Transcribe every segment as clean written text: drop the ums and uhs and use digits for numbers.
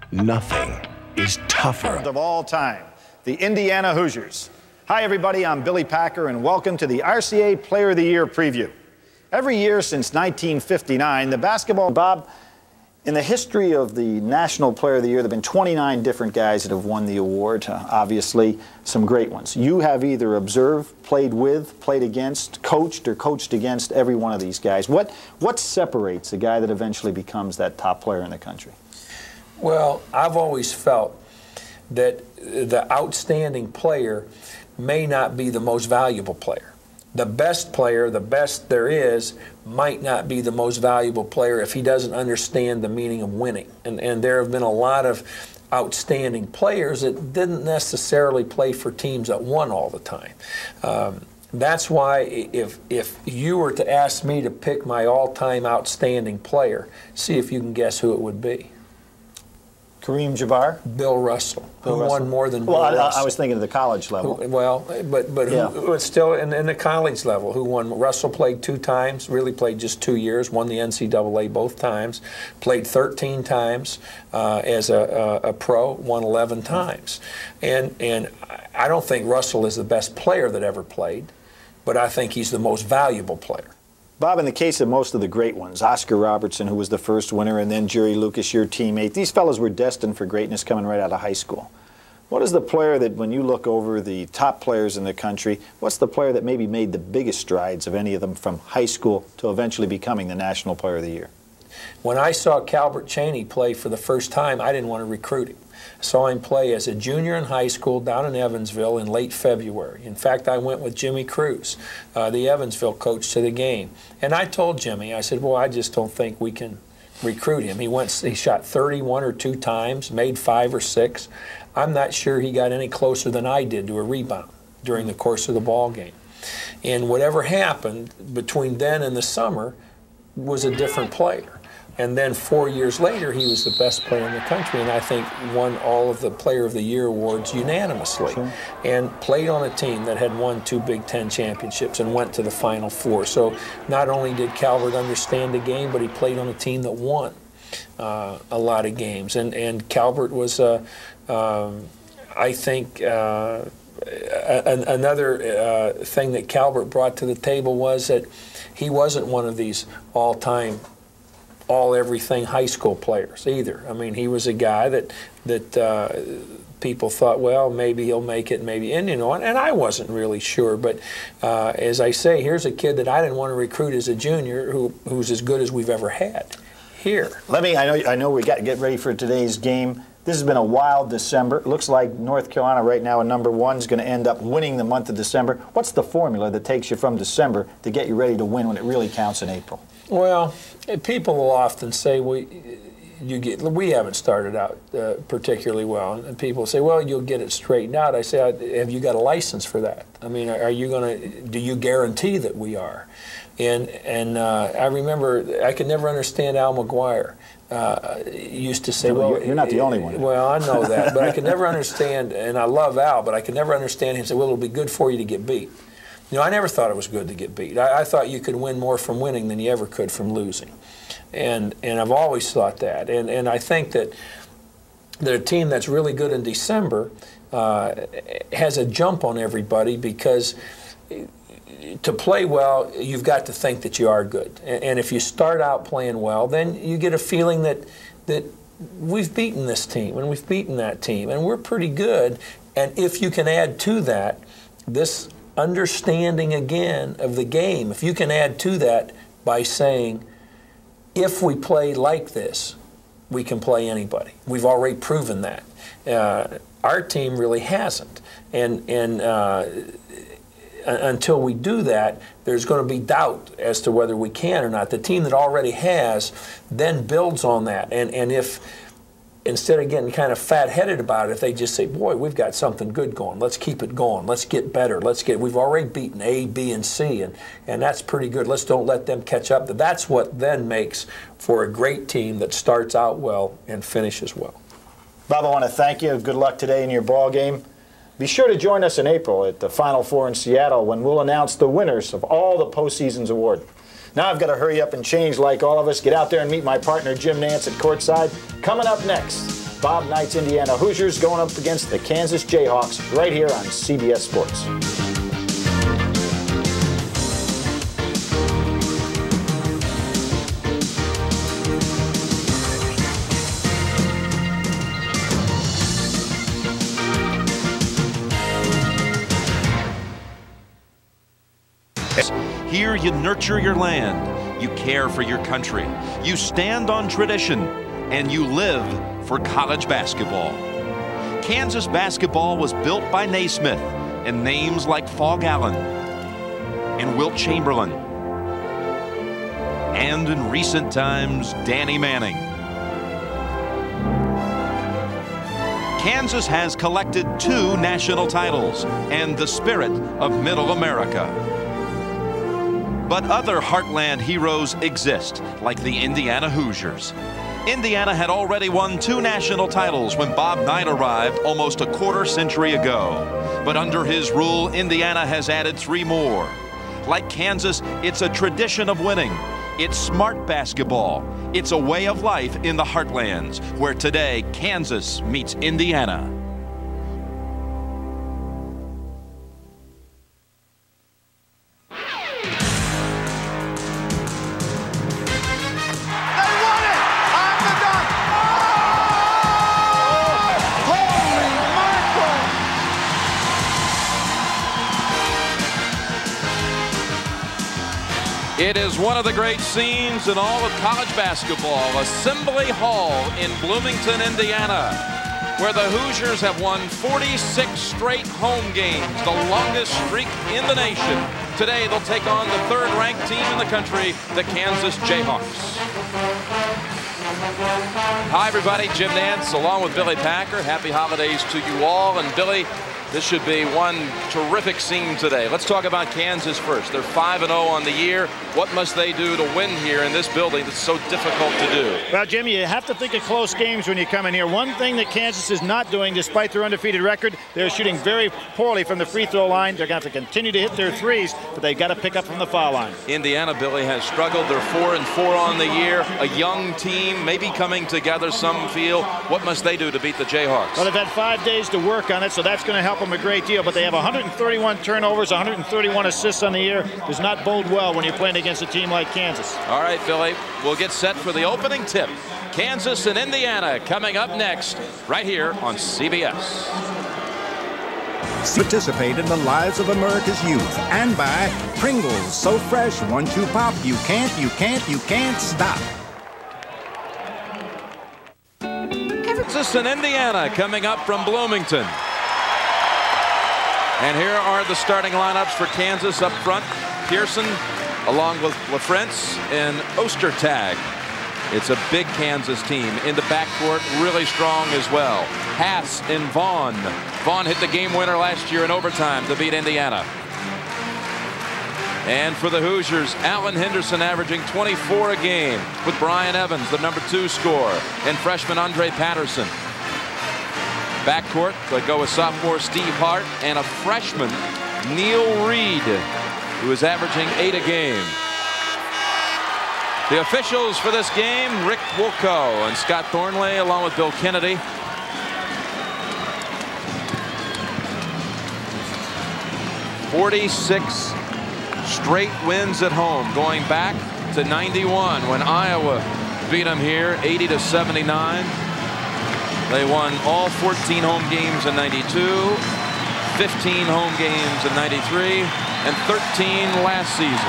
Nothing is tougher. Of all time, the Indiana Hoosiers. Hi, everybody. I'm Billy Packer, and welcome to the RCA Player of the Year preview. Every year since 1959, the basketball... Bob, in the history of the National Player of the Year, there have been 29 different guys that have won the award. Obviously, some great ones. You have either observed, played with, played against, coached, or coached against every one of these guys. What separates a guy that eventually becomes that top player in the country? Well, I've always felt that the outstanding player may not be the most valuable player. The best player, the best there is, might not be the most valuable player if he doesn't understand the meaning of winning. And there have been a lot of outstanding players that didn't necessarily play for teams that won all the time. That's why if you were to ask me to pick my all-time outstanding player, see if you can guess who it would be. Kareem Jabbar? Bill Russell, who won more than Bill Russell. Russell. I was thinking of the college level. But yeah. Who was still in the college level, who won. Russell played 2 times, really played just 2 years, won the NCAA both times, played 13 times as a pro, won 11 times. And I don't think Russell is the best player that ever played, but I think he's the most valuable player. Bob, in the case of most of the great ones, Oscar Robertson, who was the first winner, and then Jerry Lucas, your teammate, these fellows were destined for greatness coming right out of high school. What is the player that, when you look over the top players in the country, what's the player that maybe made the biggest strides of any of them from high school to eventually becoming the National Player of the Year? When I saw Calbert Chaney play for the first time, I didn't want to recruit him. I saw him play as a junior in high school down in Evansville in late February. In fact, I went with Jimmy Cruz, the Evansville coach, to the game. And I told Jimmy, I said, well, I just don't think we can recruit him. He shot 31 or 2 times, made 5 or 6. I'm not sure he got any closer than I did to a rebound during the course of the ball game. And whatever happened between then and the summer was a different player. And then 4 years later, he was the best player in the country, and I think won all of the Player of the Year awards unanimously. Sure. And played on a team that had won 2 Big Ten championships and went to the Final Four. So not only did Calvert understand the game, but he played on a team that won a lot of games. And Calvert was, I think, another thing that Calvert brought to the table was that he wasn't one of these all-time all-everything high school players either. I mean, he was a guy that people thought, well, maybe he'll make it, maybe, and you know, and I wasn't really sure. But as I say, here's a kid that I didn't want to recruit as a junior who's as good as we've ever had here. I know we got to get ready for today's game. This has been a wild December. It looks like North Carolina right now at #1 is going to end up winning the month of December. What's the formula that takes you from December to get you ready to win when it really counts in April? Well, people will often say, we haven't started out particularly well. And people say, well, you'll get it straightened out. I say, have you got a license for that? I mean, do you guarantee that we are? And I remember, I could never understand Al McGuire. Used to say, well, you're not the only one. Well, I know that, but I could never understand, and I love Al, but I could never understand him say, well, it'll be good for you to get beat. You know, I never thought it was good to get beat. I thought you could win more from winning than you ever could from losing. And I've always thought that. And I think that a team that's really good in December has a jump on everybody, because to play well, you've got to think that you are good. And if you start out playing well, then you get a feeling that we've beaten this team and we've beaten that team and we're pretty good. And if you can add to that this understanding again of the game, if you can add to that by saying, if we play like this, we can play anybody. We've already proven that. Our team really hasn't. And until we do that, there's going to be doubt as to whether we can or not. The team that already has then builds on that. And if, instead of getting kind of fat-headed about it, if they just say, boy, we've got something good going, let's keep it going, let's get better, we've already beaten A, B, and C, and that's pretty good. Let's don't let them catch up. That's what then makes for a great team that starts out well and finishes well. Bob, I want to thank you. Good luck today in your ball game. Be sure to join us in April at the Final Four in Seattle when we'll announce the winners of all the postseason's awards. Now I've got to hurry up and change like all of us. Get out there and meet my partner Jim Nance at courtside. Coming up next, Bob Knight's Indiana Hoosiers going up against the Kansas Jayhawks right here on CBS Sports. Here you nurture your land, you care for your country, you stand on tradition, and you live for college basketball. Kansas basketball was built by Naismith and names like Fog Allen and Wilt Chamberlain, and in recent times, Danny Manning. Kansas has collected 2 national titles and the spirit of Middle America. But other heartland heroes exist, like the Indiana Hoosiers. Indiana had already won 2 national titles when Bob Knight arrived almost a quarter century ago. But under his rule, Indiana has added 3 more. Like Kansas, it's a tradition of winning. It's smart basketball. It's a way of life in the heartlands, where today Kansas meets Indiana. It is one of the great scenes in all of college basketball. Assembly Hall in Bloomington, Indiana, where the Hoosiers have won 46 straight home games, the longest streak in the nation. Today they'll take on the 3rd-ranked team in the country, the Kansas Jayhawks. Hi everybody, Jim Nance along with Billy Packer. Happy holidays to you all. And Billy, this should be one terrific scene today. Let's talk about Kansas first. They're 5-0 on the year. What must they do to win here in this building that's so difficult to do? Well, Jim, you have to think of close games when you come in here. One thing that Kansas is not doing, despite their undefeated record, they're shooting very poorly from the free throw line. They're going to have to continue to hit their threes, but they've got to pick up from the foul line. Indiana, Billy, has struggled. They're 4-4 on the year. A young team, maybe coming together, some feel. What must they do to beat the Jayhawks? Well, they've had 5 days to work on it, so that's going to help them a great deal. But they have 131 turnovers, 131 assists on the year. Does not bode well when you're playing against a team like Kansas. All right, Billy, we'll get set for the opening tip. Kansas and Indiana coming up next, right here on CBS. Participate in the lives of America's youth, and by Pringles, so fresh, once you pop, you can't stop. Kansas and Indiana coming up from Bloomington. And here are the starting lineups for Kansas up front. Pearson along with LaFrentz and Ostertag. It's a big Kansas team. In the backcourt, really strong as well. Haas and Vaughn. Vaughn hit the game winner last year in overtime to beat Indiana. And for the Hoosiers, Alan Henderson averaging 24 a game, with Brian Evans, the #2 scorer, and freshman Andre Patterson. Backcourt, they go with sophomore Steve Hart and a freshman, Neil Reed, who is averaging 8 a game. The officials for this game, Rick Wilco and Scott Thornley, along with Bill Kennedy. "46 straight wins at home, going back to '91 when Iowa beat them here 80-79. They won all 14 home games in '92, 15 home games in '93, and 13 last season.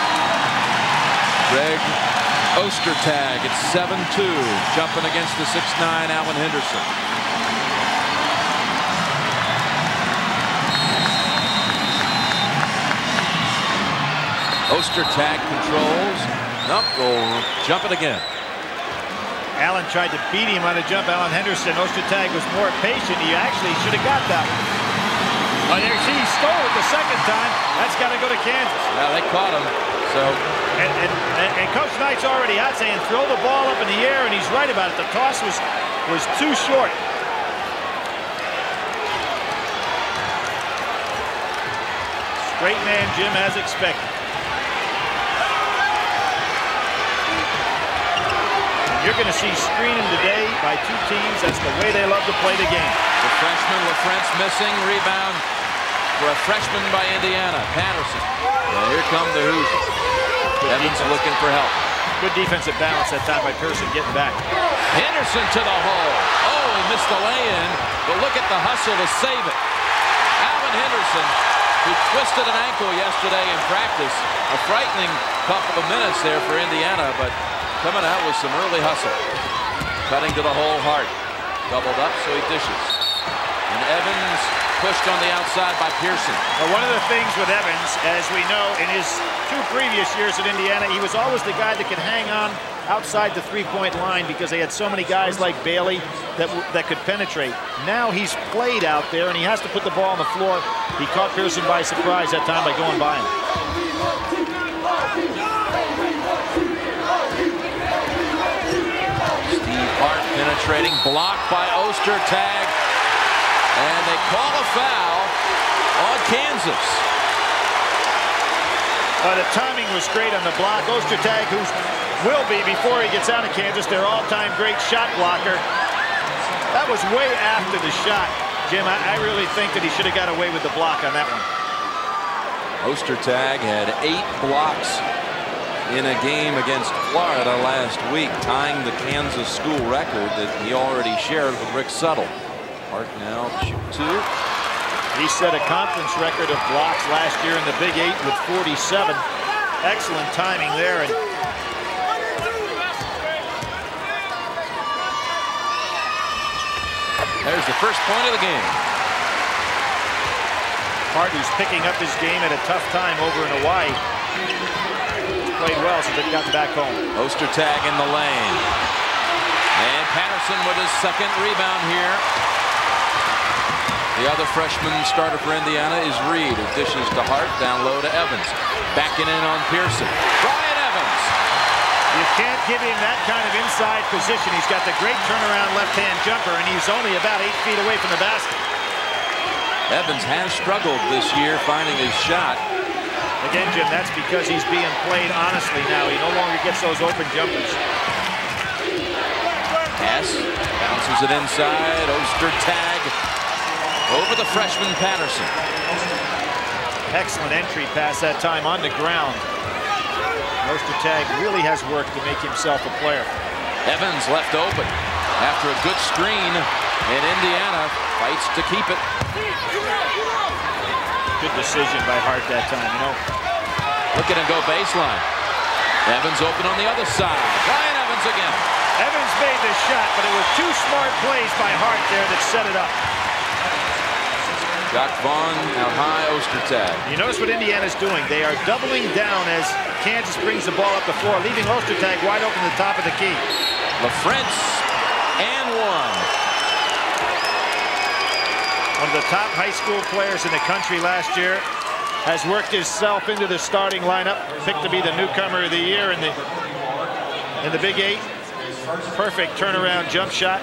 Greg Ostertag at 7'2", jumping against the 6'9" Alan Henderson. Ostertag controls. Nope, will jump it again. Allen tried to beat him on a jump. Alan Henderson. Ostertag was more patient. He actually should have got that one. Oh, there he stole it the second time. That's got to go to Kansas. Yeah, they caught him. So. And Coach Knight's already out saying throw the ball up in the air, and he's right about it. The toss was too short. Straight man Jim as expected. You're going to see screening today by two teams. That's the way they love to play the game. The freshman LaFrance missing. Rebound for a freshman by Indiana. Patterson. And here come the Hoosiers. Evans looking for help. Good defensive balance that time by Pearson getting back. Henderson to the hole. Oh, he missed the lay-in, but look at the hustle to save it. Alvin Henderson, who twisted an ankle yesterday in practice. A frightening couple of minutes there for Indiana, but coming out with some early hustle. Cutting to the hole hard. Doubled up, so he dishes. And Evans pushed on the outside by Pearson. Well, one of the things with Evans, as we know, in his 2 previous years at Indiana, he was always the guy that could hang on outside the three-point line because they had so many guys like Bailey that could penetrate. Now he's played out there, and he has to put the ball on the floor. He caught Pearson by surprise that time by going by him. Steve Hart penetrating, blocked by Ostertag. And they call a foul on Kansas. The timing was great on the block. Ostertag, who will be, before he gets out of Kansas, their all-time great shot blocker. That was way after the shot. Jim, I really think that he should have got away with the block on that one. Ostertag had 8 blocks in a game against Florida last week, tying the Kansas school record that he already shared with Rick Suttle. Hart now shoot 2. He set a conference record of blocks last year in the Big 8 with 47. Excellent timing there. And there's the first point of the game. Hart, who's picking up his game at a tough time over in Hawaii. Played well since they've gotten back home. Ostertag in the lane. And Patterson with his second rebound here. The other freshman starter for Indiana is Reed, who dishes to Hart, down low to Evans. Backing in on Pearson. Brian Evans. You can't give him that kind of inside position. He's got the great turnaround left-hand jumper, and he's only about 8 feet away from the basket. Evans has struggled this year finding his shot. Again, Jim, that's because he's being played honestly now. He no longer gets those open jumpers. Pass. Bounces it inside. Ostertag over the freshman Patterson. Excellent entry pass that time on the ground. Ostertag really has worked to make himself a player. Evans left open after a good screen, and Indiana fights to keep it. Good decision by Hart that time, you know. Look at him go baseline. Evans open on the other side. Brian Evans again. Evans made the shot, but it was 2 smart plays by Hart there that set it up. Doc Vaughn out high, Ostertag. You notice what Indiana's doing. They are doubling down as Kansas brings the ball up the floor, leaving Ostertag wide open at the top of the key. LaFrance and 1. One of the top high school players in the country last year has worked himself into the starting lineup, picked to be the newcomer of the year in the Big 8. Perfect turnaround jump shot.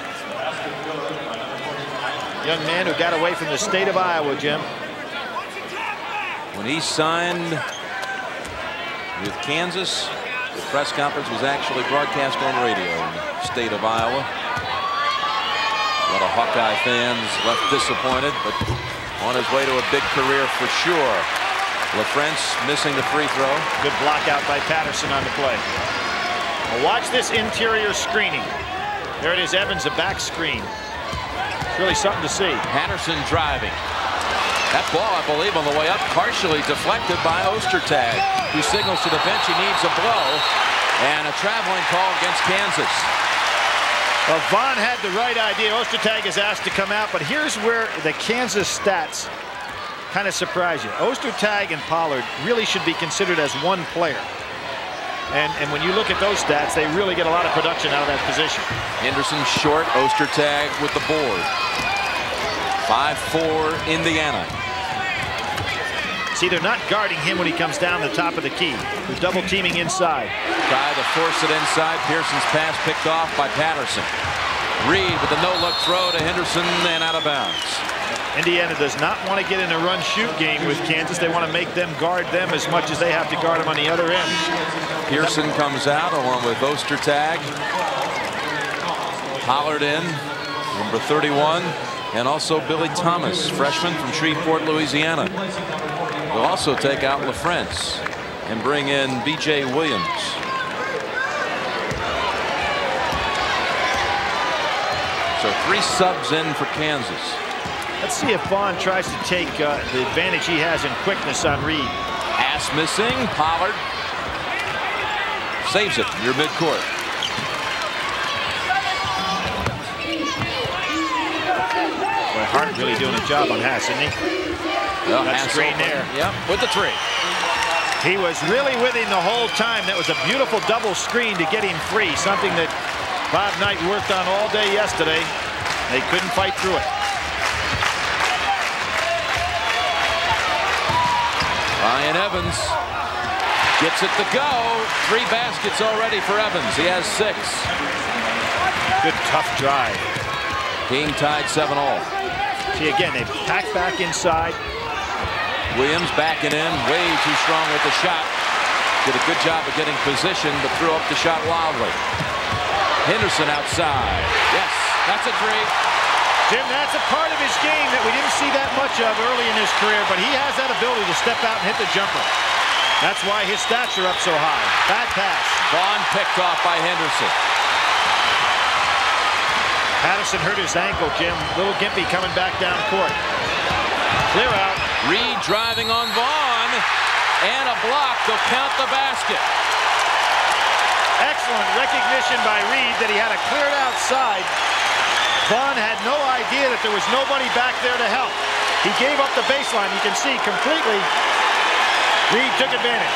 Young man who got away from the state of Iowa, Jim. When he signed with Kansas, the press conference was actually broadcast on radio in the state of Iowa. A lot of Hawkeye fans left disappointed, but on his way to a big career for sure. LaFrance missing the free throw. Good block out by Patterson on the play. Well, watch this interior screening. There it is, Evans, a back screen. It's really something to see. Patterson driving. That ball, I believe, on the way up, partially deflected by Ostertag, who signals to the bench he needs a blow, and a traveling call against Kansas. Well, Vaughn had the right idea. Ostertag is asked to come out, but here's where the Kansas stats kind of surprise you. Ostertag and Pollard really should be considered as one player. And when you look at those stats, they really get a lot of production out of that position. Henderson short, Ostertag with the board. 5-4 Indiana. See, they're not guarding him when he comes down the top of the key. They're double teaming inside. Try to force it inside. Pearson's pass picked off by Patterson. Reed with a no-look throw to Henderson and out of bounds. Indiana does not want to get in a run-shoot game with Kansas. They want to make them guard them as much as they have to guard them on the other end. Pearson comes out along with Ostertag. Pollard in, number 31, and also Billy Thomas, freshman from Shreveport, Louisiana. We'll also take out LaFrance and bring in B.J. Williams. So 3 subs in for Kansas. Let's see if Vaughn tries to take the advantage he has in quickness on Reed. Pass missing. Pollard saves it near midcourt. Boy, Hart really doing a job on Hass, isn't he? Well, that screen there. Yep, with the 3. He was really with him the whole time. That was a beautiful double screen to get him free, something that Bob Knight worked on all day yesterday. They couldn't fight through it. Ryan Evans gets it to go. 3 baskets already for Evans. He has 6. Good tough drive. Game tied 7-all. See, again, they pack back inside. Williams backing in, way too strong with the shot. Did a good job of getting position, but threw up the shot wildly. Henderson outside. Yes, that's a 3. Jim, that's a part of his game that we didn't see that much of early in his career, but he has that ability to step out and hit the jumper. That's why his stats are up so high. Bad pass. Vaughn picked off by Henderson. Patterson hurt his ankle, Jim. Little gimpy coming back down court. Clear out. Reed driving on Vaughn, and a block. They'll count the basket. Excellent recognition by Reed that he had it cleared outside. Vaughn had no idea that there was nobody back there to help. He gave up the baseline. You can see completely. Reed took advantage.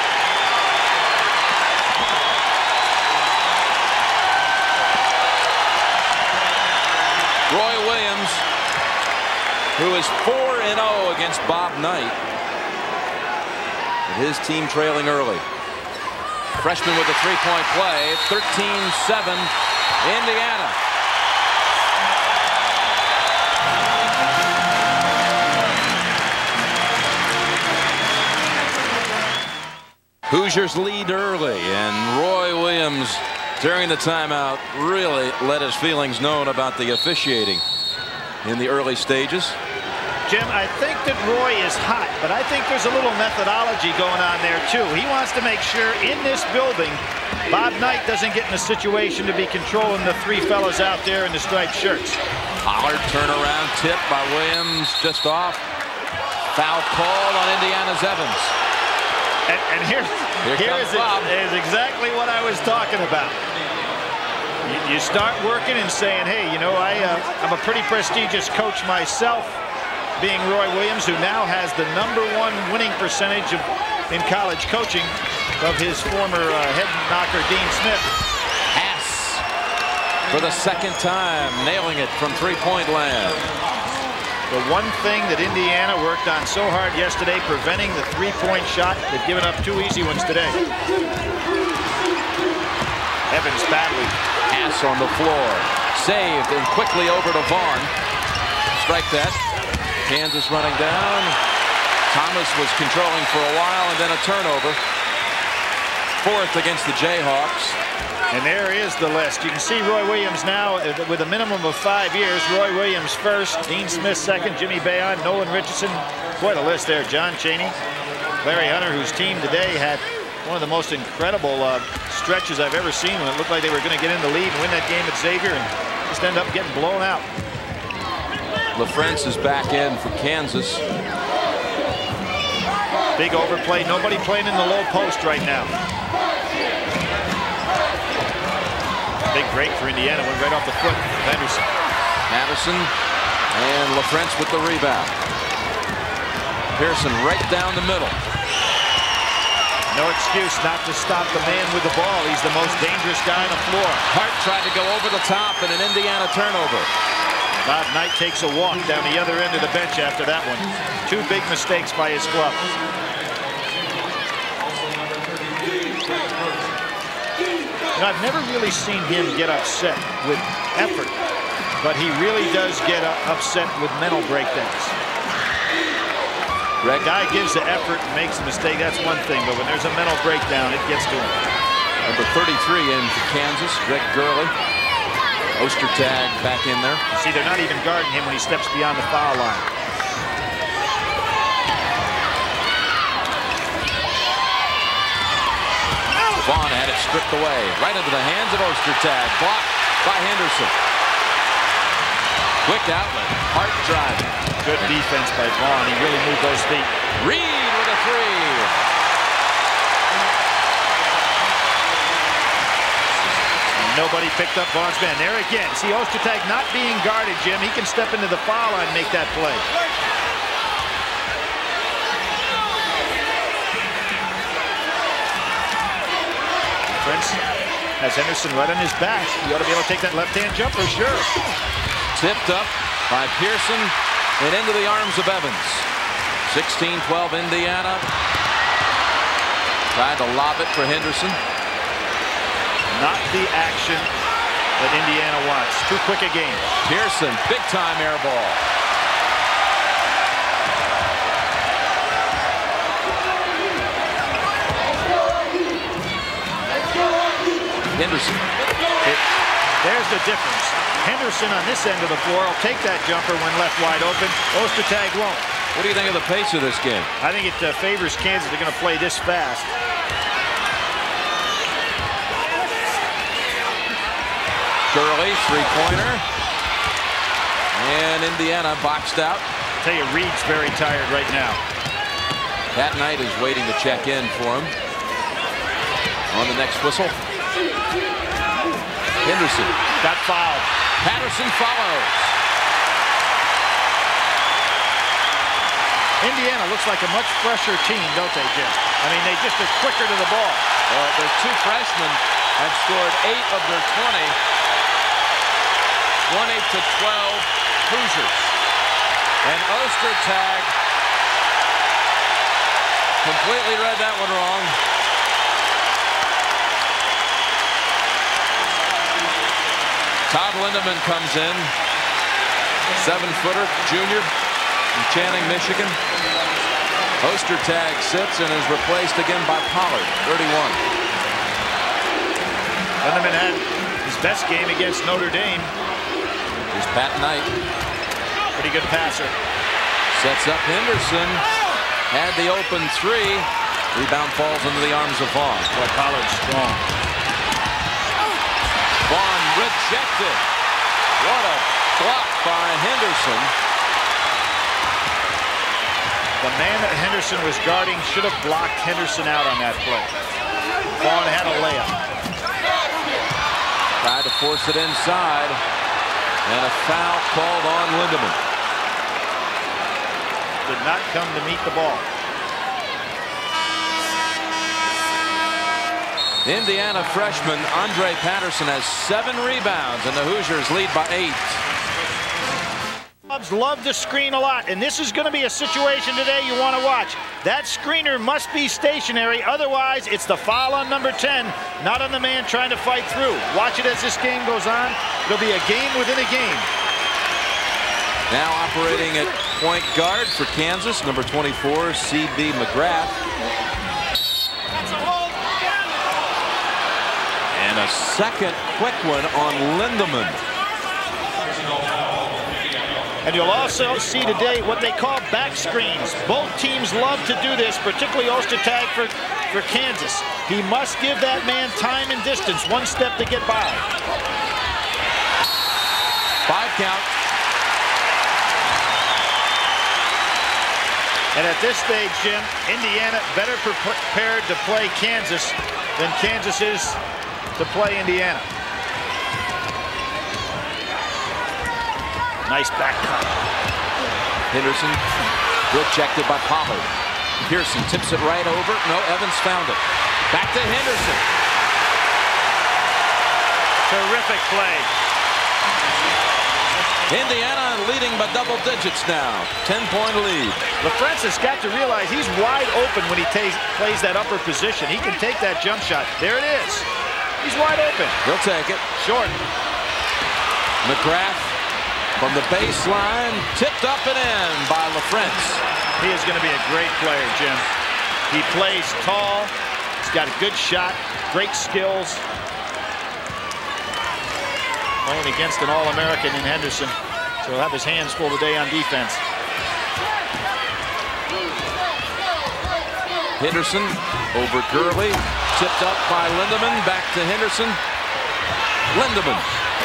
Roy Williams, who is 4-0 against Bob Knight, with his team trailing early. Freshman with a 3-point play, 13-7, Indiana. Hoosiers lead early, and Roy Williams during the timeout really let his feelings known about the officiating in the early stages. Jim, I think that Roy is hot, but I think there's a little methodology going on there too. He wants to make sure in this building Bob Knight doesn't get in a situation to be controlling the 3 fellas out there in the striped shirts. Pollard turnaround tip by Williams, just off. Foul called on Indiana's Evans. And here is exactly what I was talking about. You start working and saying, hey, you know, I'm a pretty prestigious coach myself, being Roy Williams, who now has the #1 winning percentage in college coaching of his former head knocker, Dean Smith. Pass for the 2nd time, nailing it from 3-point land. The one thing that Indiana worked on so hard yesterday, preventing the 3-point shot. They've given up 2 easy ones today. Evans battling. Pass on the floor. Saved and quickly over to Vaughn. Strike that. Kansas running down. Thomas was controlling for a while, and then a turnover. 4th against the Jayhawks. And there is the list. You can see Roy Williams now with a minimum of 5 years. Roy Williams first, Dean Smith second, Jimmy Bayon, Nolan Richardson. Quite a list there. John Chaney, Larry Hunter, whose team today had one of the most incredible stretches I've ever seen when it looked like they were going to get in the lead and win that game at Xavier and just end up getting blown out. LaFrance is back in for Kansas. Big overplay. Nobody playing in the low post right now. Big break for Indiana. Went right off the foot of Henderson. Madison and LaFrance with the rebound. Pearson right down the middle. No excuse not to stop the man with the ball. He's the most dangerous guy on the floor. Hart tried to go over the top and an Indiana turnover. Bob Knight takes a walk down the other end of the bench after that one. 2 big mistakes by his club. You know, I've never really seen him get upset with effort, but he really does get upset with mental breakdowns. The guy gives the effort and makes a mistake, that's one thing, but when there's a mental breakdown, it gets to him. Number 33 in for Kansas, Greg Gurley. Ostertag back in there. See, they're not even guarding him when he steps beyond the foul line. Vaughn had it stripped away. Right into the hands of Ostertag. Blocked by Henderson. Quick outlet. Hart driving. Good defense by Vaughn. He really moved those feet. Reed with a three. Nobody picked up Vaughn's man. There again. See Ostertag not being guarded, Jim. He can step into the foul line and make that play. Prince has Henderson right on his back. He ought to be able to take that left-hand jumper, sure. Tipped up by Pearson and into the arms of Evans. 16-12 Indiana. Tried to lob it for Henderson. Not the action that Indiana wants. Too quick a game. Pearson, big-time air ball. Henderson. There's the difference. Henderson on this end of the floor will take that jumper when left wide open. Ostertag won't. What do you think of the pace of this game? I think it favors Kansas. They're going to play this fast. Gurley, three-pointer. And Indiana boxed out. I'll tell you, Reed's very tired right now. Pat Knight is waiting to check in for him. On the next whistle. Henderson got fouled. Patterson follows. Indiana looks like a much fresher team, don't they, Jim? I mean, they just are quicker to the ball. Their two freshmen have scored 8 of their 20. 28-12 Hoosiers. And Ostertag completely read that one wrong. Todd Lindemann comes in. 7-footer, junior from Channing, Michigan. Ostertag sits and is replaced again by Pollard, 31. Lindemann had his best game against Notre Dame. Here's Pat Knight. Pretty good passer. Sets up Henderson. Had the open three. Rebound falls into the arms of Vaughn. Boy, Pollard's strong. Vaughn rejected. What a block by Henderson. The man that Henderson was guarding should have blocked Henderson out on that play. Vaughn had a layup. Tried to force it inside. And a foul called on Lindemann. Did not come to meet the ball. Indiana freshman Andre Patterson has 7 rebounds, and the Hoosiers lead by 8. Clubs love to screen a lot, and this is going to be a situation today you want to watch. That screener must be stationary, otherwise it's the foul on number 10, not on the man trying to fight through. Watch it as this game goes on. It'll be a game within a game. Now operating at point guard for Kansas, number 24, C.B. McGrath. And a second quick one on Lindemann. And you'll also see today what they call back screens. Both teams love to do this, particularly Ostertag for Kansas. He must give that man time and distance, one step to get by. 5 count. And at this stage, Jim, Indiana better prepared to play Kansas than Kansas is to play Indiana. Nice back cut. Henderson rejected by Pollard. Pearson tips it right over. No, Evans found it. Back to Henderson. Terrific play. Indiana leading by double digits now. 10-point lead. LaFrance has got to realize he's wide open when he plays that upper position. He can take that jump shot. There it is. He's wide open. He'll take it. Short. McGrath from the baseline, tipped up and in by LaFrance. He is going to be a great player, Jim. He plays tall. He's got a good shot, great skills. playing against an All-American in Henderson. So he'll have his hands full today on defense. Henderson over Gurley. Tipped up by Lindemann. Back to Henderson. Lindemann.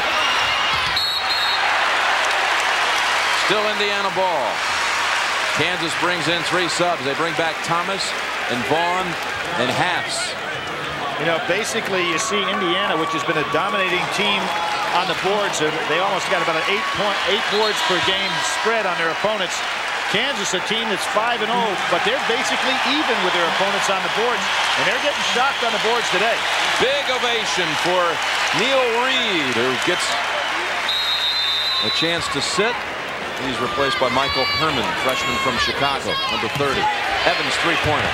Still Indiana ball. Kansas brings in 3 subs. They bring back Thomas and Vaughn and Hafs. You know, basically you see Indiana, which has been a dominating team on the boards. They almost got about an 8 boards per game spread on their opponents. Kansas, a team that's 5-0, but they're basically even with their opponents on the boards, and they're getting shocked on the boards today. Big ovation for Neil Reed, who gets a chance to sit. He's replaced by Michael Herman, freshman from Chicago, number 30. Evans, three-pointer.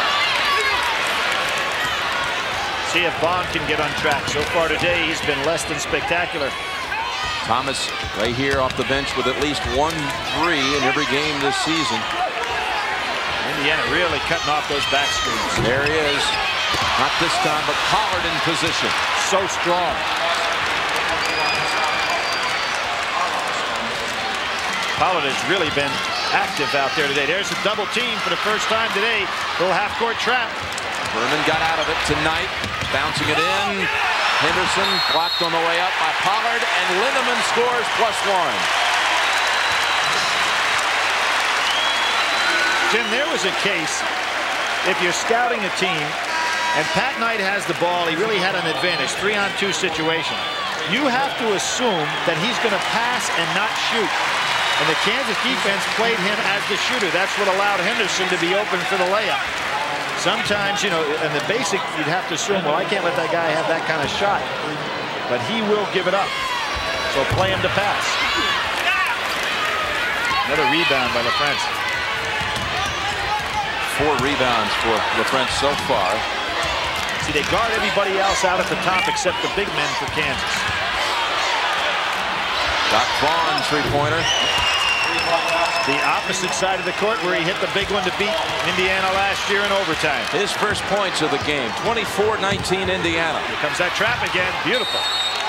See if Vaughn can get on track. So far today, he's been less than spectacular. Thomas right here off the bench with at least 1 3 in every game this season. Indiana really cutting off those back screens. There he is. Not this time, but Pollard in position. So strong. Pollard has really been active out there today. There's a double team for the first time today. Little half-court trap. Berman got out of it tonight. Bouncing it in. Henderson blocked on the way up by Pollard, and Lindemann scores +1. Jim, there was a case, if you're scouting a team, and Pat Knight has the ball, he really had an advantage, 3-on-2 situation. You have to assume that he's going to pass and not shoot. And the Kansas defense played him as the shooter. That's what allowed Henderson to be open for the layup. Sometimes, you know, in the basic, you'd have to assume, well, I can't let that guy have that kind of shot. But he will give it up. So play him to pass. Another rebound by LaFrance. 4 rebounds for LaFrance so far. See, they guard everybody else out at the top except the big men for Kansas. Got Vaughn, three-pointer. The opposite side of the court where he hit the big one to beat Indiana last year in overtime. His first points of the game, 24-19 Indiana. Here comes that trap again. Beautiful.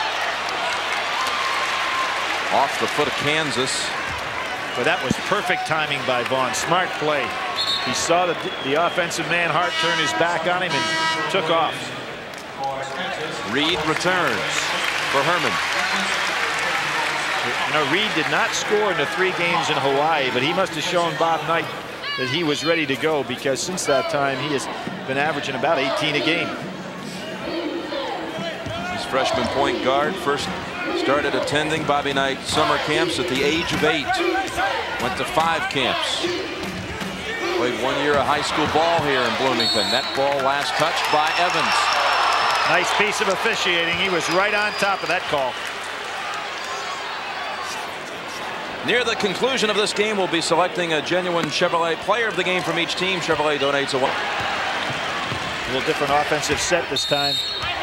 Off the foot of Kansas. But that was perfect timing by Vaughn. Smart play. He saw the offensive man Hart turn his back on him and took off. Reed returns for Herman. You know, Reed did not score in the 3 games in Hawaii, but he must have shown Bob Knight that he was ready to go, because since that time he has been averaging about 18 a game. His freshman point guard first started attending Bobby Knight summer camps at the age of 8. Went to 5 camps. Played 1 year of high school ball here in Bloomington. That ball last touched by Evans. Nice piece of officiating. He was right on top of that call. Near the conclusion of this game, we'll be selecting a genuine Chevrolet player of the game from each team. Chevrolet donates a little different offensive set this time.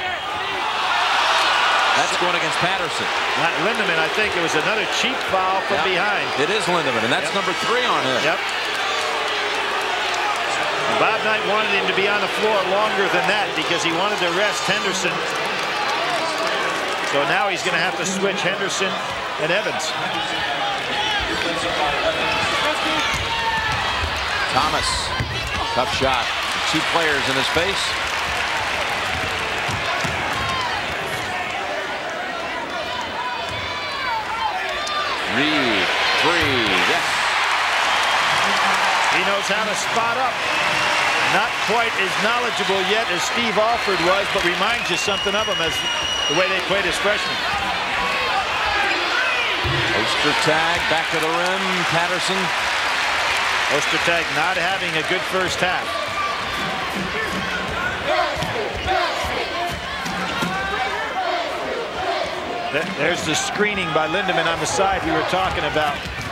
That's going against Patterson. Not Lindemann. I think it was another cheap foul from behind. It is Lindemann, and that's number 3 on him. Yep. Bob Knight wanted him to be on the floor longer than that because he wanted to rest Henderson. So now he's going to have to switch Henderson and Evans. Thomas, tough shot. 2 players in his face. Reed, 3, yes. He knows how to spot up. Not quite as knowledgeable yet as Steve Alford was, but reminds you something of him as the way they played as freshmen. Ostertag back to the rim. Patterson. Ostertag not having a good first half. There's the screening by Lindemann on the side we were talking about.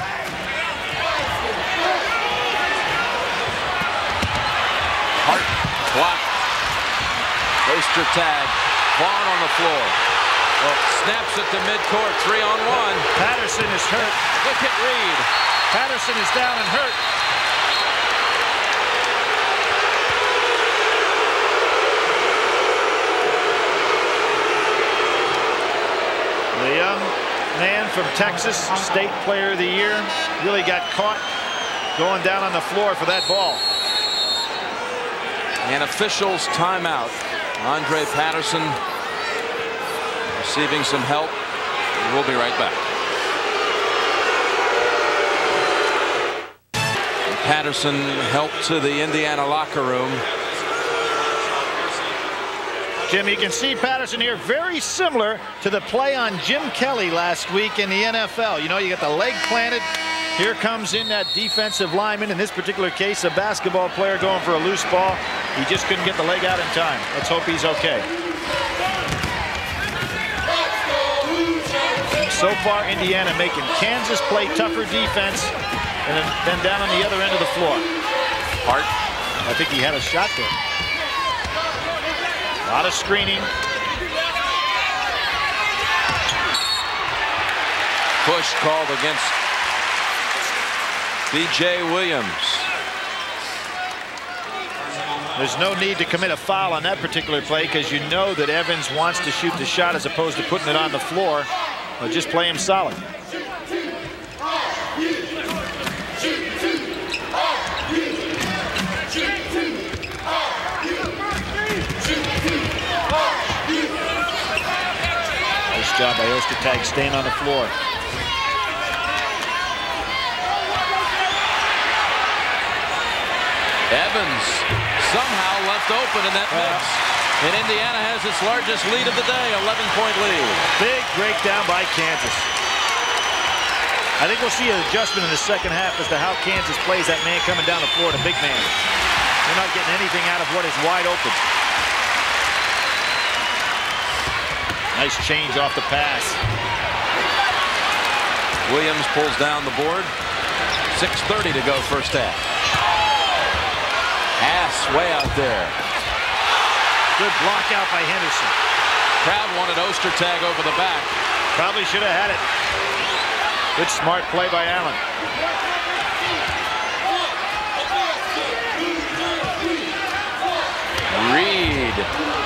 Hart blocked. Ostertag. Vaughn on the floor. Snaps it to midcourt. 3-on-1. Patterson is hurt. Look at Reed. Patterson is down and hurt. The young from Texas, State Player of the Year, really got caught going down on the floor for that ball. An official's timeout. Andre Patterson receiving some help. We'll be right back. Patterson helped to the Indiana locker room. Jim, you can see Patterson here very similar to the play on Jim Kelly last week in the NFL. You know, you got the leg planted. Here comes in that defensive lineman. In this particular case, a basketball player going for a loose ball. He just couldn't get the leg out in time. Let's hope he's okay. So far, Indiana making Kansas play tougher defense, and then down on the other end of the floor. Hart. I think he had a shot there. A lot of screening. Push called against B.J. Williams. There's no need to commit a foul on that particular play because you know that Evans wants to shoot the shot as opposed to putting it on the floor. But just play him solid. Nice job by Ostertag staying on the floor. Evans somehow left open in that mix. And Indiana has its largest lead of the day, 11-point lead. Big breakdown by Kansas. I think we'll see an adjustment in the second half as to how Kansas plays that man coming down the floor, the big man. They're not getting anything out of what is wide open. Nice change off the pass. Williams pulls down the board. 6:30 to go first half. Pass way out there. Good block out by Henderson. Crowd wanted Ostertag over the back. Probably should have had it. Good smart play by Allen. Reed.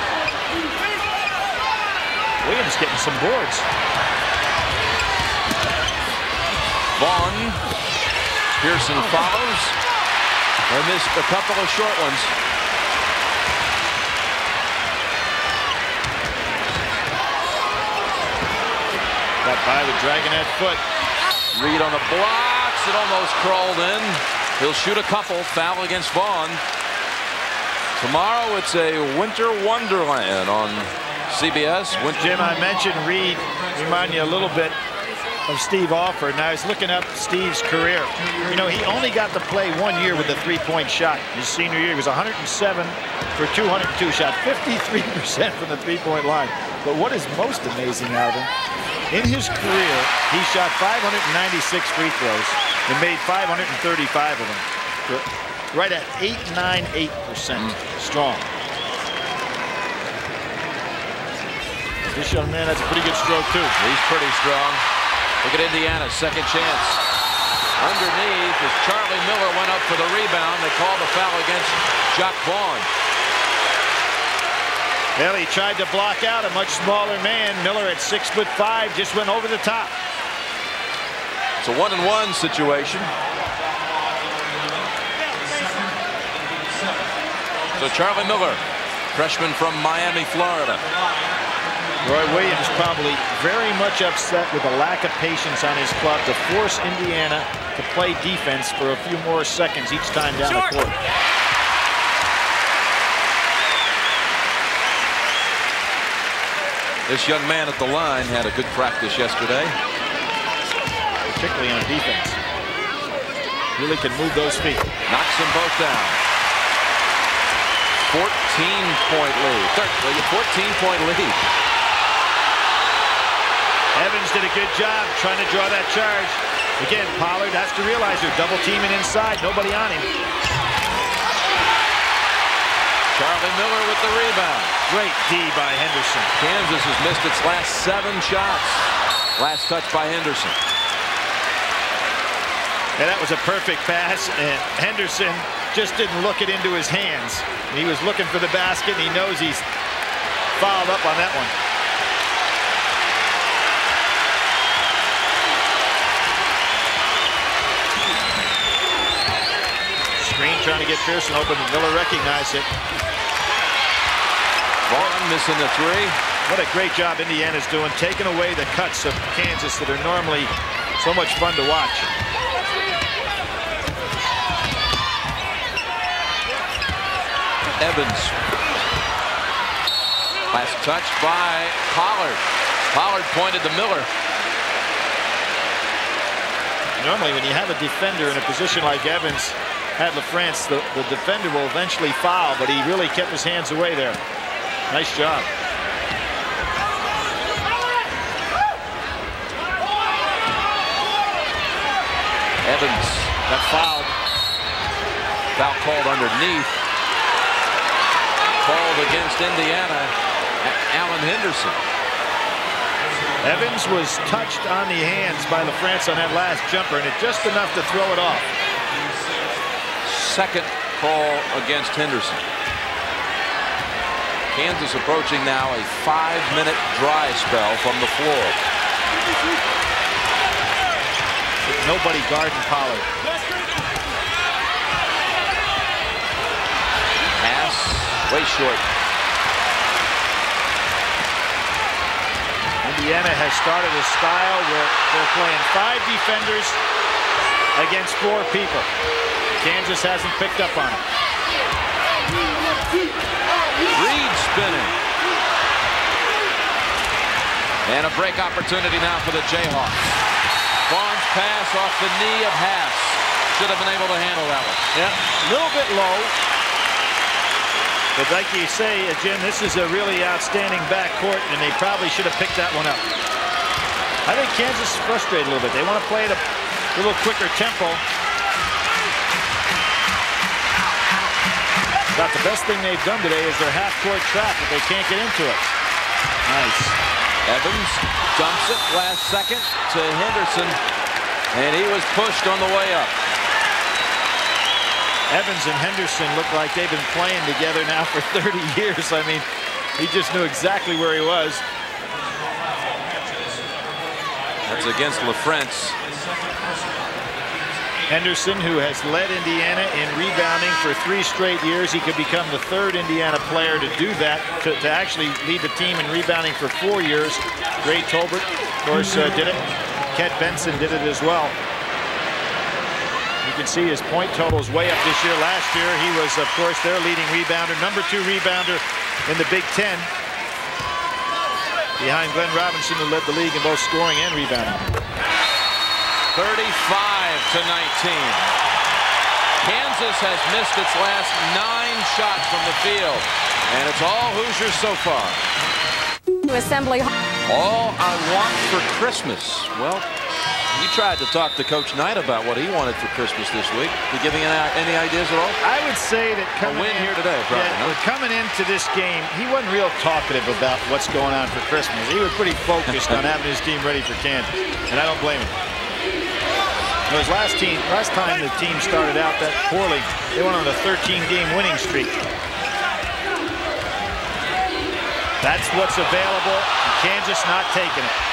Williams getting some boards. Vaughn. Pearson follows. And missed a couple of short ones. Got by with Dragonette foot. Reed on the blocks. It almost crawled in. He'll shoot a couple. Foul against Vaughn. Tomorrow it's a winter wonderland on CBS. Jim, I mentioned Reed. Remind you a little bit of Steve Alford. And I was looking up Steve's career. You know, he only got to play 1 year with a three-point shot. His senior year, he was 107 for 202 shot, 53% from the three-point line. But what is most amazing out of him, in his career, he shot 596 free throws and made 535 of them. Right at 898% strong. This young man has a pretty good stroke, too. He's pretty strong. Look at Indiana's second chance. Underneath as Charlie Miller went up for the rebound. They called the foul against Jock Vaughn. Well, he tried to block out a much smaller man. Miller at 6'5" just went over the top. It's a 1-and-1 situation. So Charlie Miller, freshman from Miami, Florida. Roy Williams probably very much upset with the lack of patience on his club to force Indiana to play defense for a few more seconds each time down the court. This young man at the line had a good practice yesterday. Particularly on defense. Really can move those feet. Knocks them both down. 14-point lead. 14-point lead. Evans did a good job trying to draw that charge. Again, Pollard has to realize they're double teaming inside. Nobody on him. Charlie Miller with the rebound. Great D by Henderson. Kansas has missed its last 7 shots. Last touch by Henderson. And that was a perfect pass, and Henderson just didn't look it into his hands. He was looking for the basket, and he knows he's fouled up on that one. trying to get Pearson open, and Miller recognized it. Vaughn missing the three. What a great job Indiana's doing, taking away the cuts of Kansas that are normally so much fun to watch. Evans. Last touch by Pollard. Pollard pointed to Miller. Normally when you have a defender in a position like Evans had LaFrance, the defender will eventually foul, but he really kept his hands away there. Nice job. Evans got fouled. Foul called underneath. Called against Indiana. Alan Henderson. Evans was touched on the hands by LaFrance on that last jumper, and it just enough to throw it off. Second call against Henderson. Kansas approaching now a 5-minute dry spell from the floor. Nobody guarding Pollard. Pass way short. Indiana has started a style where they're playing 5 defenders against 4 people. Kansas hasn't picked up on it. Reed spinning. And a break opportunity now for the Jayhawks. Vaughn's pass off the knee of Haas. Should have been able to handle that one. Yeah, a little bit low. But like you say, Jim, this is a really outstanding backcourt, and they probably should have picked that one up. I think Kansas is frustrated a little bit. They want to play at a little quicker tempo. About the best thing they've done today is their half-court trap, but they can't get into it. Nice. Evans dumps it last second to Henderson, and he was pushed on the way up. Evans and Henderson look like they've been playing together now for 30 years. I mean, he just knew exactly where he was. That's against LaFrance. Henderson, who has led Indiana in rebounding for 3 straight years. He could become the 3rd Indiana player to do that, to actually lead the team in rebounding for 4 years. Ray Tolbert, of course, did it. Ket Benson did it as well. You can see his point total is way up this year. Last year, he was, of course, their leading rebounder, #2 rebounder in the Big Ten, behind Glenn Robinson, who led the league in both scoring and rebounding. 35-19. Kansas has missed its last 9 shots from the field, and it's all Hoosiers so far. Assembly. All I want for Christmas. Well, you tried to talk to Coach Knight about what he wanted for Christmas this week. Did you give him any ideas at all? I would say that a win here today, probably. Yeah, coming into this game, he wasn't real talkative about what's going on for Christmas. He was pretty focused on having his team ready for Kansas, and I don't blame him. It was last time the team started out that poorly, they went on a 13-game winning streak. That's what's available. Kansas not taking it.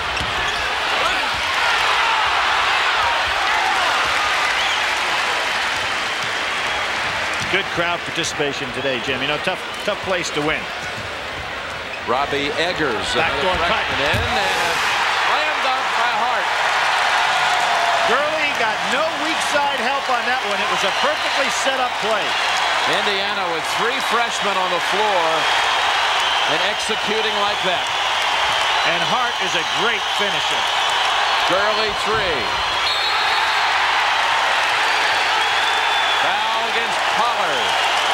Good crowd participation today, Jim. You know, tough place to win. Robbie Eggers. Backdoor cut. And slam dunk by Hart. Gurley got no weak side help on that one. It was a perfectly set up play. Indiana with 3 freshmen on the floor and executing like that. And Hart is a great finisher. Gurley 3. Foul against Pollard.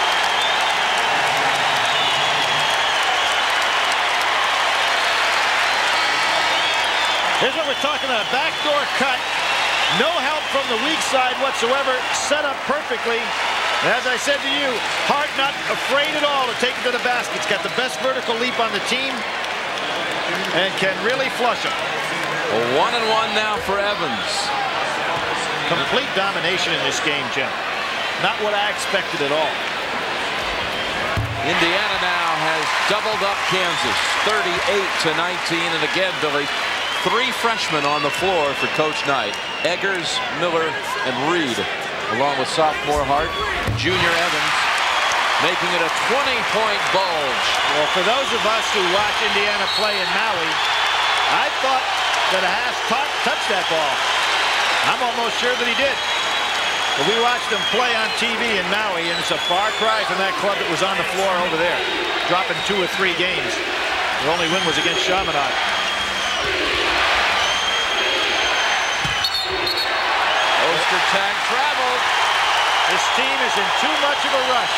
Here's what we're talking about. Backdoor cut. No help from the weak side whatsoever. Set up perfectly. And as I said to you, Hart not afraid at all to take it to the basket. He's got the best vertical leap on the team and can really flush him. 1-1 now for Evans. Complete domination in this game, Jim. Not what I expected at all. Indiana now has doubled up Kansas, 38-19. And again, Billy, 3 freshmen on the floor for Coach Knight. Eggers, Miller, and Reed. along with sophomore Hart, junior Evans, making it a 20-point bulge. Well, for those of us who watch Indiana play in Maui, I thought that Haas touched that ball. I'm almost sure that he did. But we watched him play on TV in Maui, and it's a far cry from that club that was on the floor over there, dropping 2 or 3 games. Their only win was against Chaminade. Ostertag traveled. This team is in too much of a rush.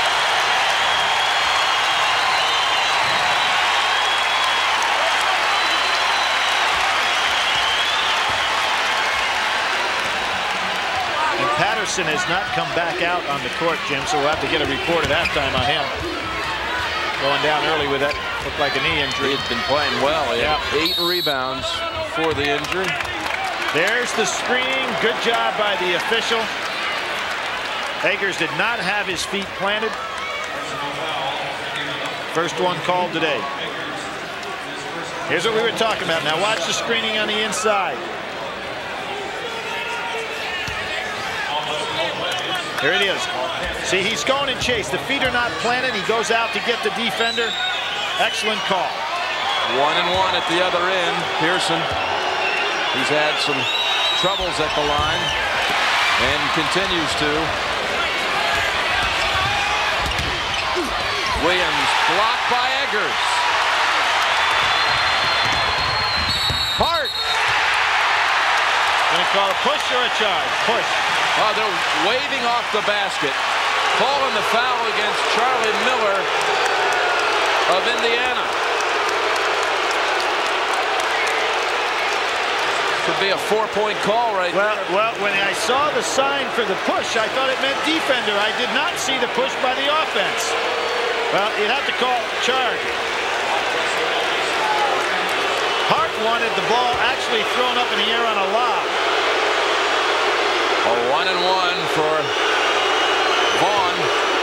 And Patterson has not come back out on the court, Jim, so we'll have to get a report at halftime on him. Going down early with that, looked like a knee injury. He had been playing well. He had 8 rebounds for the injury. There's the screen. Good job by the official. Akers did not have his feet planted. First one called today. Here's what we were talking about. Now watch the screening on the inside. Here it is. See, he's going and chase. The feet are not planted. He goes out to get the defender. Excellent call. 1-1 at the other end. Pearson. He's had some troubles at the line and continues to. Williams blocked by Eggers. Hart. Going to call a push or a charge? Push. Oh, they're waving off the basket. Calling the foul against Charlie Miller of Indiana. Could be a 4-point call right there. Well, when I saw the sign for the push, I thought it meant defender. I did not see the push by the offense. Well, you'd have to call charge. Hart wanted the ball actually thrown up in the air on a lob. A 1-1 for Vaughn.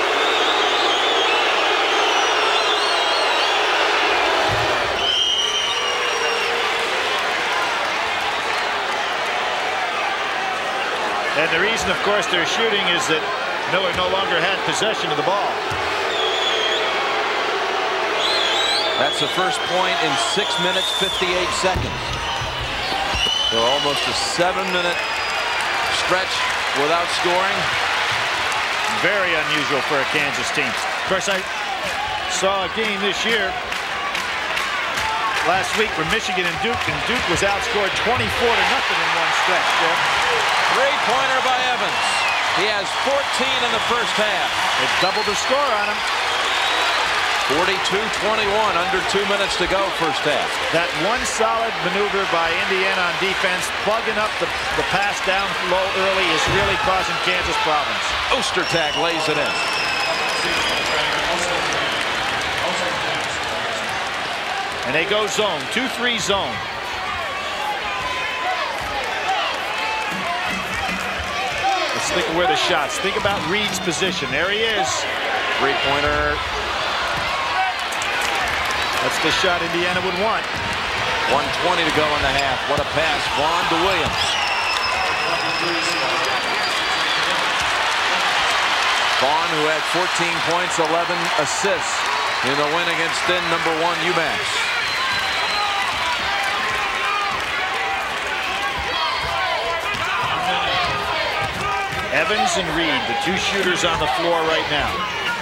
And the reason, of course, they're shooting is that Miller no longer had possession of the ball. That's the first point in 6 minutes, 58 seconds. So almost a 7-minute stretch without scoring. Very unusual for a Kansas team. Of course, I saw a game this year last week where Michigan and Duke was outscored 24-0 in one stretch. Three-pointer by Evans. He has 14 in the first half. It doubled the score on him. 42-21, under 2 minutes to go, first half. That one solid maneuver by Indiana on defense, plugging up the pass down low early, is really causing Kansas problems. Ostertag lays it in. And they go zone, 2-3 zone. Let's think of where the shots. Think about Reed's position. There he is. Three-pointer. That's the shot Indiana would want. 1:20 to go in the half. What a pass. Vaughn to Williams. Vaughn, who had 14 points, 11 assists in the win against then #1 UMass. Evans and Reed, the two shooters on the floor right now.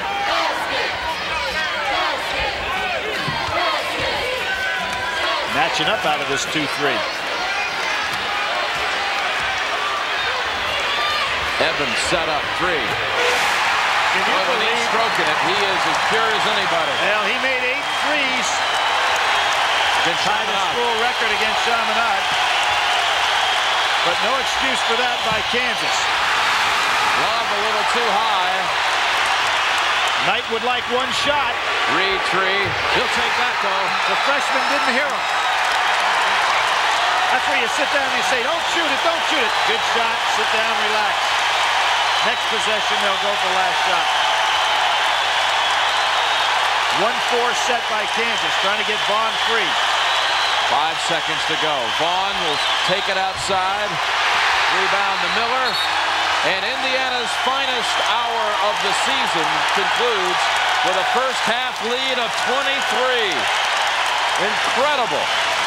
Matching up out of this 2-3. Evans set up 3. When he's stroking it, he is as pure as anybody. Well, he made 8 threes. Tied the school record against Chaminade. But no excuse for that by Kansas. Lob a little too high. Knight would like one shot. Reed 3. He'll take that, though. The freshman didn't hear him. That's where you sit down and you say, don't shoot it, don't shoot it. Good shot, sit down, relax. Next possession, they'll go for last shot. 1-4 set by Kansas, trying to get Vaughn free. 5 seconds to go. Vaughn will take it outside. Rebound to Miller. And Indiana's finest hour of the season concludes with a first half lead of 23. Incredible.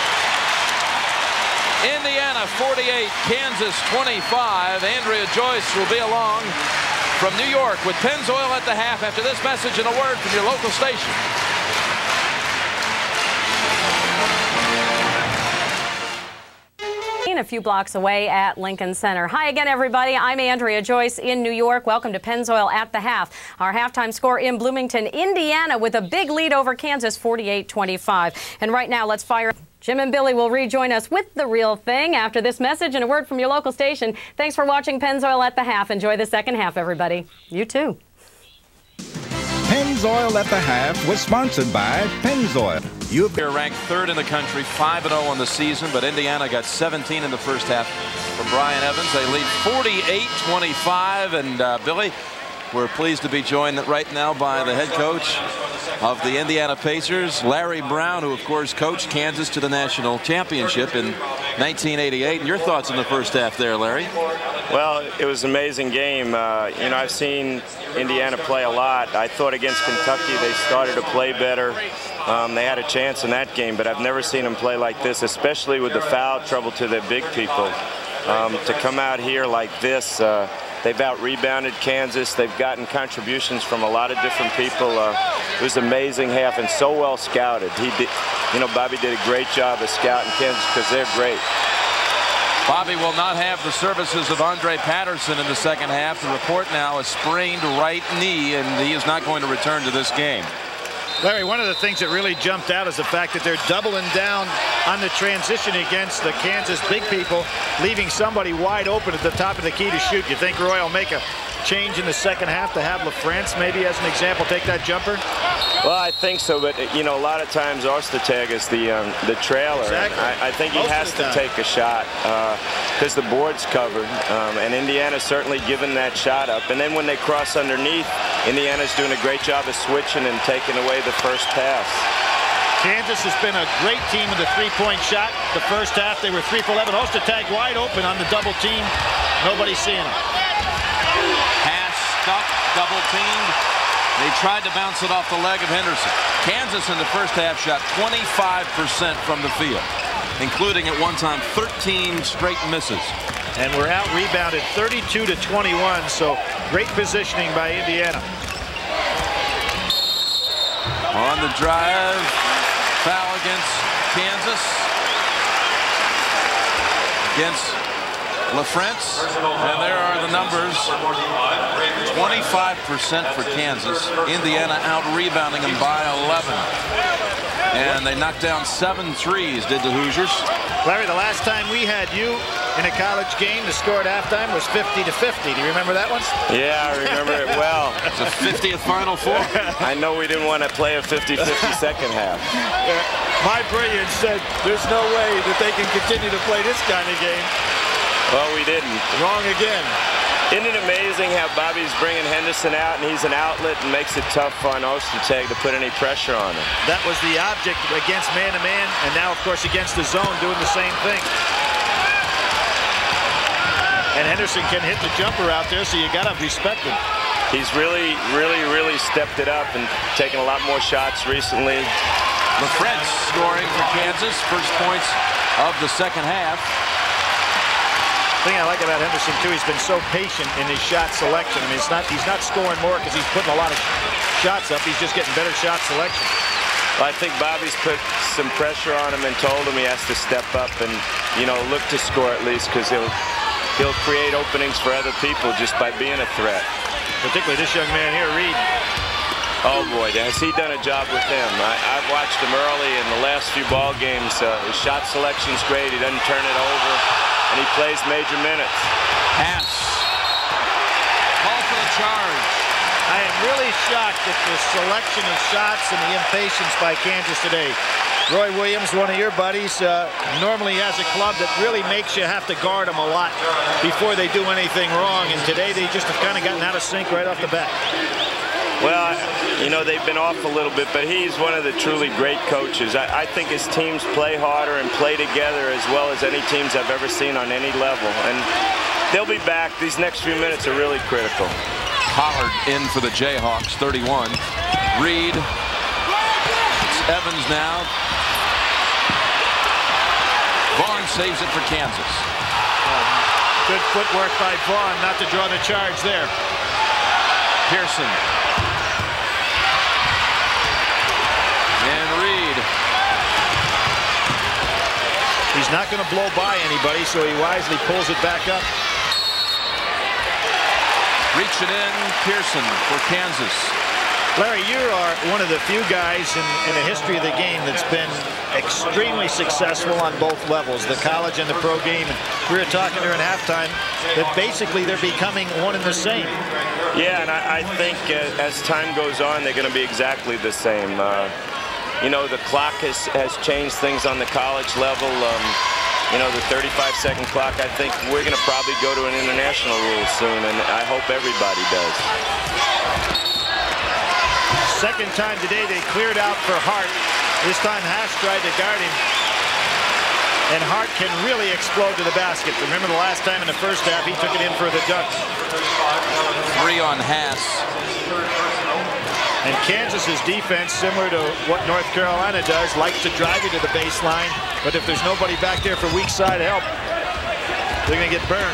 Indiana 48, Kansas 25. Andrea Joyce will be along from New York with Pennzoil at the half after this message and a word from your local station. A few blocks away at Lincoln Center. Hi again, everybody. I'm Andrea Joyce in New York. Welcome to Pennzoil at the half. Our halftime score in Bloomington, Indiana, with a big lead over Kansas, 48-25. And right now, let's fire. Jim and Billy will rejoin us with the real thing after this message and a word from your local station. Thanks for watching Pennzoil at the half. Enjoy the second half, everybody. You too. Pennzoil at the half was sponsored by Pennzoil. They're ranked third in the country, 5-0 on the season, but Indiana got 17 in the first half from Brian Evans. They lead 48-25, and Billy, we're pleased to be joined right now by the head coach of the Indiana Pacers, Larry Brown, who of course coached Kansas to the national championship in 1988. And your thoughts on the first half there, Larry? Well, it was an amazing game. You know, I've seen Indiana play a lot. I thought against Kentucky they started to play better. They had a chance in that game, but I've never seen them play like this, especially with the foul trouble to their big people. To come out here like this, they've out-rebounded Kansas. They've gotten contributions from a lot of different people. It was an amazing half and so well scouted. You know, Bobby did a great job of scouting Kansas because they're great. Bobby will not have the services of Andre Patterson in the second half. The report now is sprained right knee, and he is not going to return to this game. Larry, one of the things that really jumped out is the fact that they're doubling down on the transition against the Kansas big people, leaving somebody wide open at the top of the key to shoot. You think Roy will make a change in the second half to have LaFrance, maybe as an example, take that jumper? Well, I think so, but you know, a lot of times Ostertag is the trailer. Exactly. I think he has to take a shot because the board's covered, and Indiana's certainly given that shot up. And then when they cross underneath, Indiana's doing a great job of switching and taking away the first pass. Kansas has been a great team with a three-point shot. The first half, they were 3 for 11. Ostertag wide open on the double team. Nobody's seeing him. Pass stuck, double teamed. They tried to bounce it off the leg of Henderson. Kansas in the first half shot 25% from the field, including at one time 13 straight misses. And we're out rebounded 32-21, so great positioning by Indiana. On the drive, foul against Kansas. Against LaFrance, and there are the numbers. 25% for Kansas. Indiana out rebounding them by 11. And they knocked down 7 threes, did the Hoosiers. Larry, the last time we had you in a college game, the score at halftime was 50-50. Do you remember that one? Yeah, I remember it well. It's a 50th Final Four. I know we didn't want to play a 50-50 second half. My brilliance said there's no way that they can continue to play this kind of game. Well, we didn't. Wrong again. Isn't it amazing how Bobby's bringing Henderson out and he's an outlet and makes it tough on Ostertag to put any pressure on him? That was the object against man-to-man, and now, of course, against the zone, doing the same thing. And Henderson can hit the jumper out there, so you got to respect him. He's really stepped it up and taken a lot more shots recently. LaFrance scoring for Kansas. First points of the second half. The thing I like about Henderson, too, he's been so patient in his shot selection. I mean, he's not scoring more because he's putting a lot of shots up. He's just getting better shot selection. Well, I think Bobby's put some pressure on him and told him he has to step up and, you know, look to score at least because he'll create openings for other people just by being a threat. Particularly this young man here, Reed. Oh, boy, has he done a job with him. I've watched him early in the last few ball games. His shot selection's great. He doesn't turn it over. And he plays major minutes. Pass. Call for the charge. I am really shocked at the selection of shots and the impatience by Kansas today. Roy Williams, one of your buddies, normally has a club that really makes you have to guard them a lot before they do anything wrong. And today they just have kind of gotten out of sync right off the bat. Well, you know, they've been off a little bit, but he's one of the truly great coaches. I think his teams play harder and play together as well as any teams I've ever seen on any level. And they'll be back. These next few minutes are really critical. Pollard in for the Jayhawks, 31. Reed. It's Evans now. Vaughn saves it for Kansas. Good footwork by Vaughn not to draw the charge there. Pearson. And Reed. He's not going to blow by anybody, so he wisely pulls it back up. Reaching in, Pearson for Kansas. Larry, you are one of the few guys in the history of the game that's been extremely successful on both levels, the college and the pro game. And we were talking during halftime that basically they're becoming one and the same. Yeah, and I think as time goes on, they're going to be exactly the same. You know, the clock has changed things on the college level. You know, the 35-second clock, I think we're going to probably go to an international rule soon, and I hope everybody does. Second time today they cleared out for Hart. This time Haas tried to guard him. And Hart can really explode to the basket. Remember the last time in the first half he took it in for the Ducks. 3 on Haas. And Kansas's defense, similar to what North Carolina does, likes to drive you to the baseline. But if there's nobody back there for weak side help, they're going to get burned.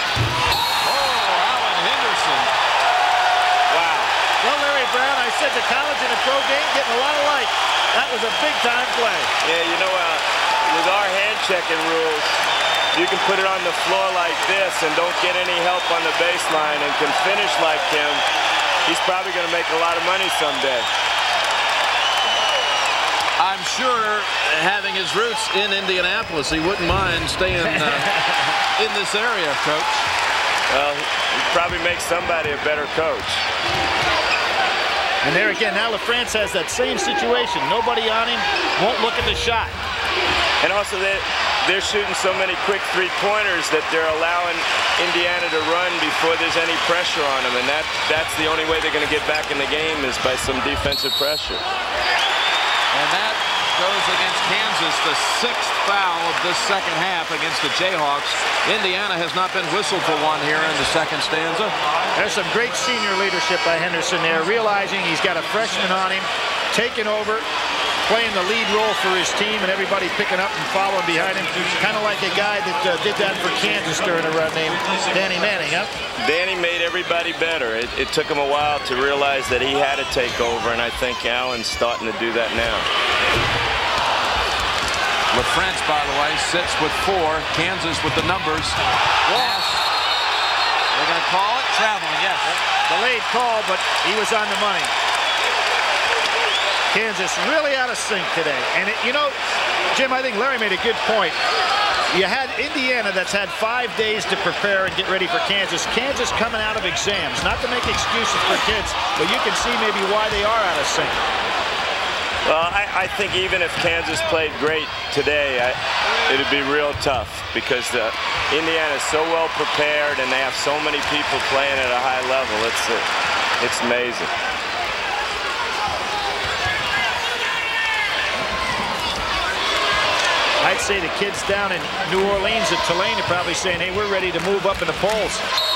I said the college and the pro game getting a lot of light. That was a big-time play. Yeah, you know, with our hand-checking rules, you can put it on the floor like this and don't get any help on the baseline and can finish like him. He's probably going to make a lot of money someday. I'm sure, having his roots in Indianapolis, he wouldn't mind staying in this area, Coach. Well, he'd probably make somebody a better coach. And there again, now LaFrance has that same situation. Nobody on him, won't look at the shot. And also they're shooting so many quick three-pointers that they're allowing Indiana to run before there's any pressure on them. And that's the only way they're going to get back in the game is by some defensive pressure. And that goes against Kansas, the 6th foul of this second half against the Jayhawks. Indiana has not been whistled for one here in the second stanza. There's some great senior leadership by Henderson there, realizing he's got a freshman on him, taking over, playing the lead role for his team, and everybody picking up and following behind him. Kind of like a guy that did that for Kansas during a run named Danny Manning, huh? Danny made everybody better. It took him a while to realize that he had to take over, and I think Allen's starting to do that now. LaFrance, by the way, sits with 4. Kansas with the numbers. Yes. They're going to call it traveling, yes. Delayed call, but he was on the money. Kansas really out of sync today. And, you know, Jim, I think Larry made a good point. You had Indiana that's had 5 days to prepare and get ready for Kansas. Kansas coming out of exams. Not to make excuses for kids, but you can see maybe why they are out of sync. Well, I think even if Kansas played great today, it would be real tough because Indiana is so well prepared and they have so many people playing at a high level. It's amazing. I'd say the kids down in New Orleans at Tulane are probably saying, hey, we're ready to move up in the polls.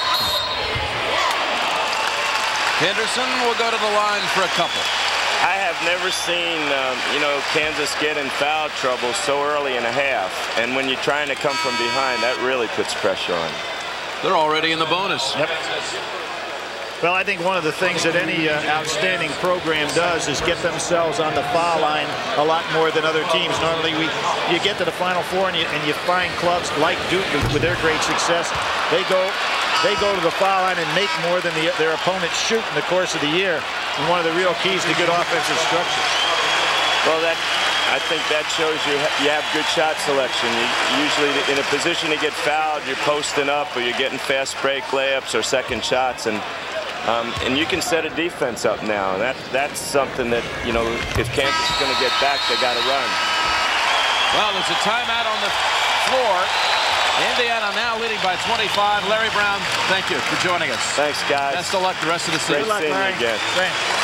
Henderson will go to the line for a couple. I have never seen, you know, Kansas get in foul trouble so early in a half. And when you're trying to come from behind, that really puts pressure on. They're already in the bonus. Yep. Well, I think one of the things that any outstanding program does is get themselves on the foul line a lot more than other teams. Normally, you get to the Final Four and you find clubs like Duke with their great success. They go to the foul line and make more than their opponents shoot in the course of the year. And one of the real keys to good offensive structure. Well, I think that shows you have good shot selection. You usually in a position to get fouled, you're posting up or you're getting fast break layups or second shots, and you can set a defense up now. That's something that, you know, if Kansas is going to get back, they got to run. Well, there's a timeout on the floor. Indiana now leading by 25. Larry Brown, thank you for joining us. Thanks, guys. Best of luck the rest of the season. Good luck, Larry. Again.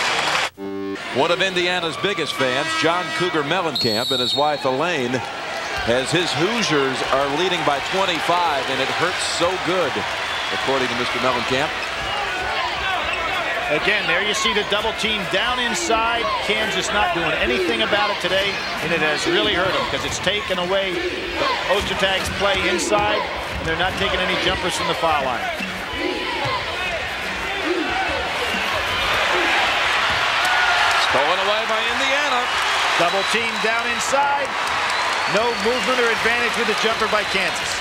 One of Indiana's biggest fans, John Cougar Mellencamp, and his wife Elaine as his Hoosiers are leading by 25, and it hurts so good, according to Mr. Mellencamp. Again, there you see the double team down inside. Kansas not doing anything about it today, and it has really hurt them because it's taken away Ostertag's play inside, and they're not taking any jumpers from the foul line. Stolen away by Indiana. Double team down inside. No movement or advantage with the jumper by Kansas.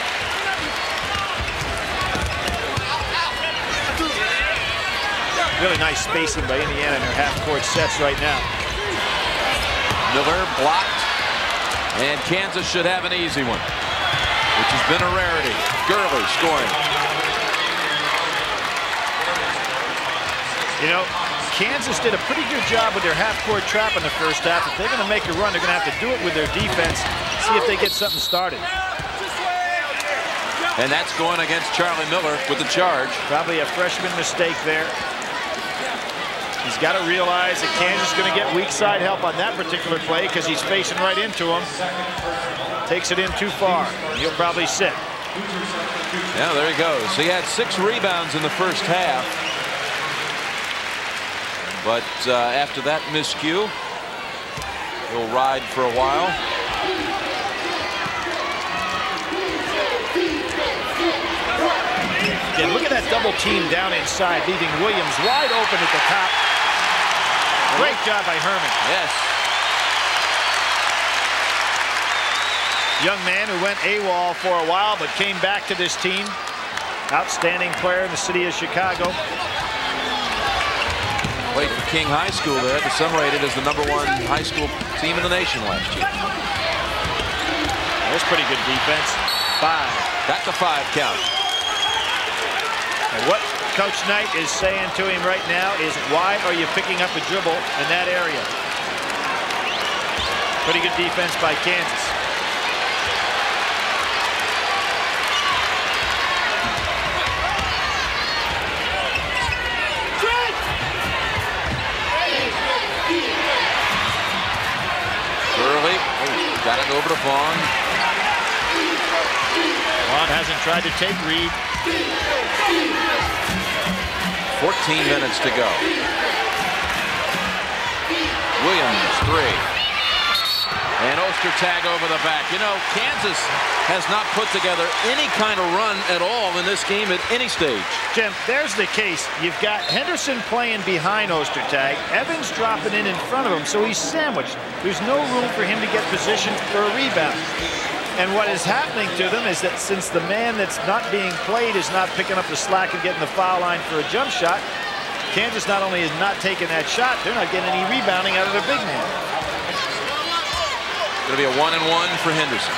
Really nice spacing by Indiana in their half-court sets right now. Miller blocked, and Kansas should have an easy one, which has been a rarity. Gurley scoring. You know, Kansas did a pretty good job with their half-court trap in the first half. If they're going to make a run, they're going to have to do it with their defense, see if they get something started. And that's going against Charlie Miller with the charge. Probably a freshman mistake there. He's got to realize that Kansas is going to get weak side help on that particular play because he's facing right into him. Takes it in too far. He'll probably sit. Yeah, there he goes. He had 6 rebounds in the first half. But after that miscue, he'll ride for a while. Again, look at that double team down inside, leaving Williams wide open at the top. Great job by Herman. Yes. Young man who went AWOL for a while, but came back to this team. Outstanding player in the city of Chicago. Played for King High School there. The Sun rated as the #1 high school team in the nation last year. That's pretty good defense. 5. Got the 5 count. And what Coach Knight is saying to him right now is, why are you picking up a dribble in that area? Pretty good defense by Kansas. Early. Got it over to Vaughn. Vaughn hasn't tried to take Reed. 14 minutes to go. Williams, 3. And Ostertag over the back. You know, Kansas has not put together any kind of run at all in this game at any stage. Jim, there's the case. You've got Henderson playing behind Ostertag. Evans dropping in front of him, so he's sandwiched. There's no room for him to get positioned for a rebound. And what is happening to them is that since the man that's not being played is not picking up the slack and getting the foul line for a jump shot, Kansas not only is not taking that shot, they're not getting any rebounding out of their big man. Going to be a 1-and-1 for Henderson.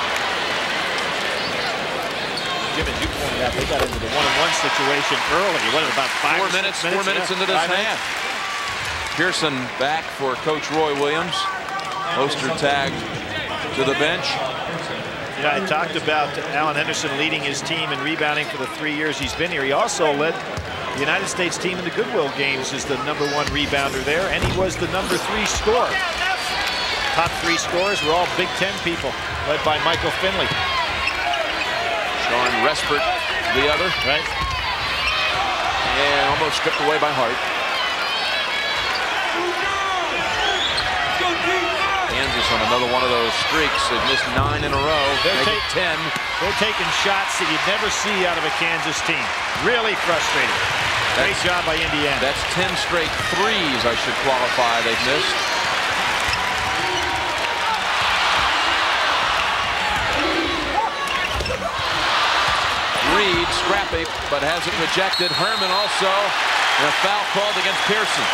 Jim, as you pointed out, they got into the 1-and-1 situation early. What, about 4 minutes into this half. Pearson back for Coach Roy Williams. Ostertag to the bench. You know, I talked about Alan Henderson leading his team in rebounding for the 3 years he's been here. He also led the United States team in the Goodwill games as the #1 rebounder there, and he was the #3 scorer. Top 3 scorers were all Big Ten people, led by Michael Finley. Sean Respert, the other. Right. And almost stripped away by Hart. Kansas on another one of those streaks. They've missed 9 in a row. They're 10. They're taking shots that you'd never see out of a Kansas team. Really frustrating. Great job by Indiana. That's 10 straight threes, I should qualify, they've missed. Reed, scrappy, but has it rejected. Herman also, and a foul called against Pearson.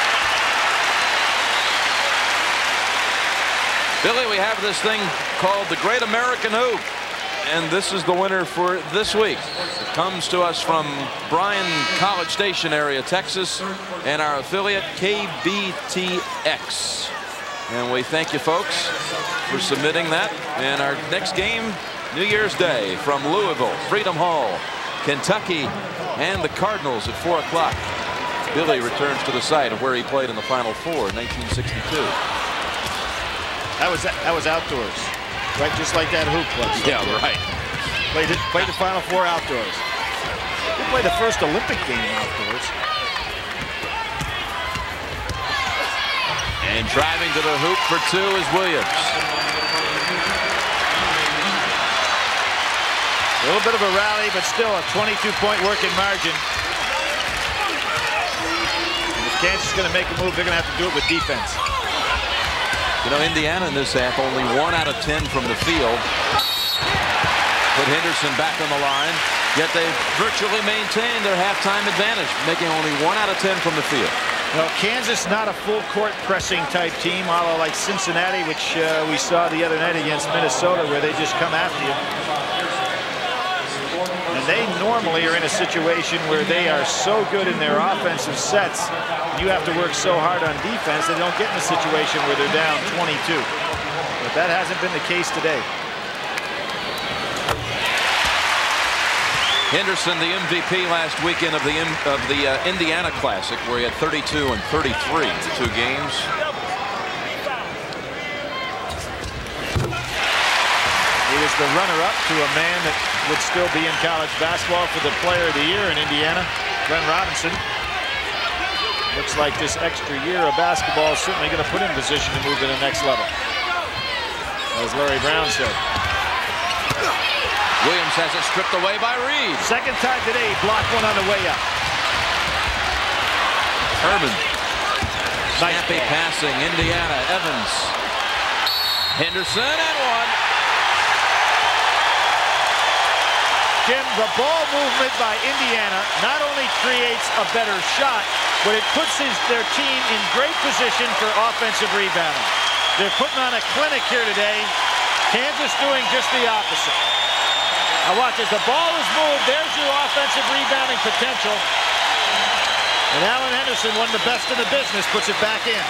Billy, we have this thing called the Great American Hoop, and this is the winner for this week. It comes to us from Bryan, College Station area, Texas, and our affiliate KBTX. And we thank you folks for submitting that. And our next game, New Year's Day, from Louisville, Freedom Hall, Kentucky, and the Cardinals at 4 o'clock. Billy returns to the site of where he played in the Final Four in 1962. That was outdoors. Right, just like that hoop was. Yeah, right. Played the Final Four outdoors. They played the first Olympic game outdoors. And driving to the hoop for two is Williams. A little bit of a rally, but still a 22-point working margin. And if Kansas is going to make a move, they're going to have to do it with defense. You know, Indiana in this half only 1 out of 10 from the field. Put Henderson back on the line, yet they virtually maintained their halftime advantage, making only 1 out of 10 from the field. Well, Kansas not a full court pressing type team, a la like Cincinnati, which we saw the other night against Minnesota, where they just come after you. And they normally are in a situation where they are so good in their offensive sets, you have to work so hard on defense, they don't get in a situation where they're down 22. But that hasn't been the case today. Henderson, the MVP last weekend of the Indiana Classic, where he had 32 and 33 in 2 games. He was the runner-up to a man that would still be in college basketball for the Player of the Year in Indiana, Glenn Robinson. Looks like this extra year of basketball is certainly going to put him in position to move to the next level, as Larry Brown said. Williams has it stripped away by Reed. Second time today, blocked one on the way up. Herman. Snappy passing, Indiana. Evans. Henderson and one. Jim, the ball movement by Indiana not only creates a better shot, but it puts their team in great position for offensive rebounding. They're putting on a clinic here today. Kansas doing just the opposite. Now watch, as the ball is moved, there's your offensive rebounding potential. And Alan Henderson, one of the best in the business, puts it back in.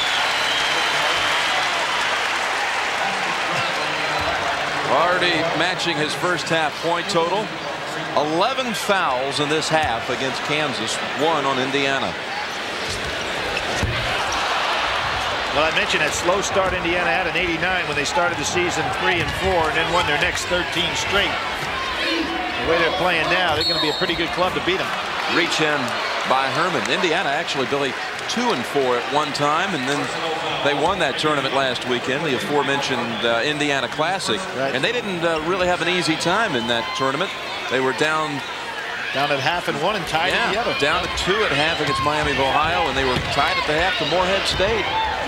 Already matching his first half point total. 11 fouls in this half against Kansas, 1 on Indiana. Well, I mentioned that slow start Indiana had in '89 when they started the season 3-4 and then won their next 13 straight. The way they're playing now, they're going to be a pretty good club to beat them. Reach in by Herman. Indiana actually, Billy, 2-4 at one time, and then they won that tournament last weekend, the aforementioned Indiana Classic. Right. And they didn't really have an easy time in that tournament. They were down at half and 1 and tied at the other. Down at 2 at half against Miami of Ohio, and they were tied at the half to Morehead State.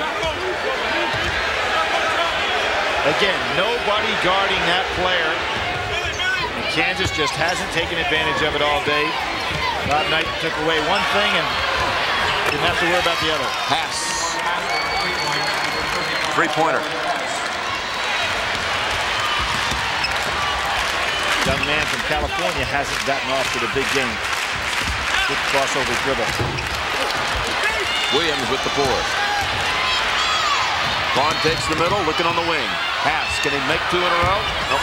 Again, nobody guarding that player. And Kansas just hasn't taken advantage of it all day. Bob Knight took away one thing and didn't have to worry about the other. Pass. 3-pointer. Young man from California hasn't gotten off to the big game. Good crossover dribble. Williams with the board. Vaughn takes the middle, looking on the wing. Pass. Can he make 2 in a row? Nope.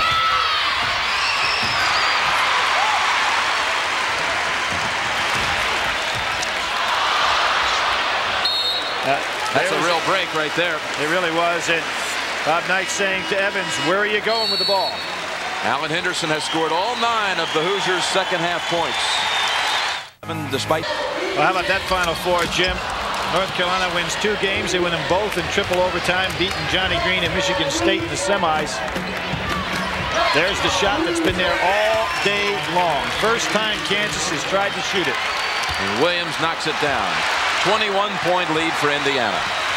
That's a real break right there. It really was. And Bob Knight saying to Evans, where are you going with the ball? Alan Henderson has scored all 9 of the Hoosiers' second half points. Despite. Well, how about that Final Four, Jim? North Carolina wins 2 games. They win them both in triple overtime, beating Johnny Green and Michigan State in the semis. There's the shot that's been there all day long. First time Kansas has tried to shoot it. And Williams knocks it down. 21-point lead for Indiana.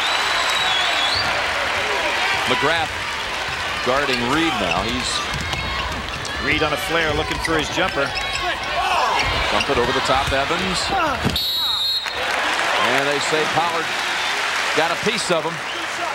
McGrath guarding Reed now. He's Reed on a flare looking for his jumper. Dump it over the top, Evans. And they say Pollard got a piece of him.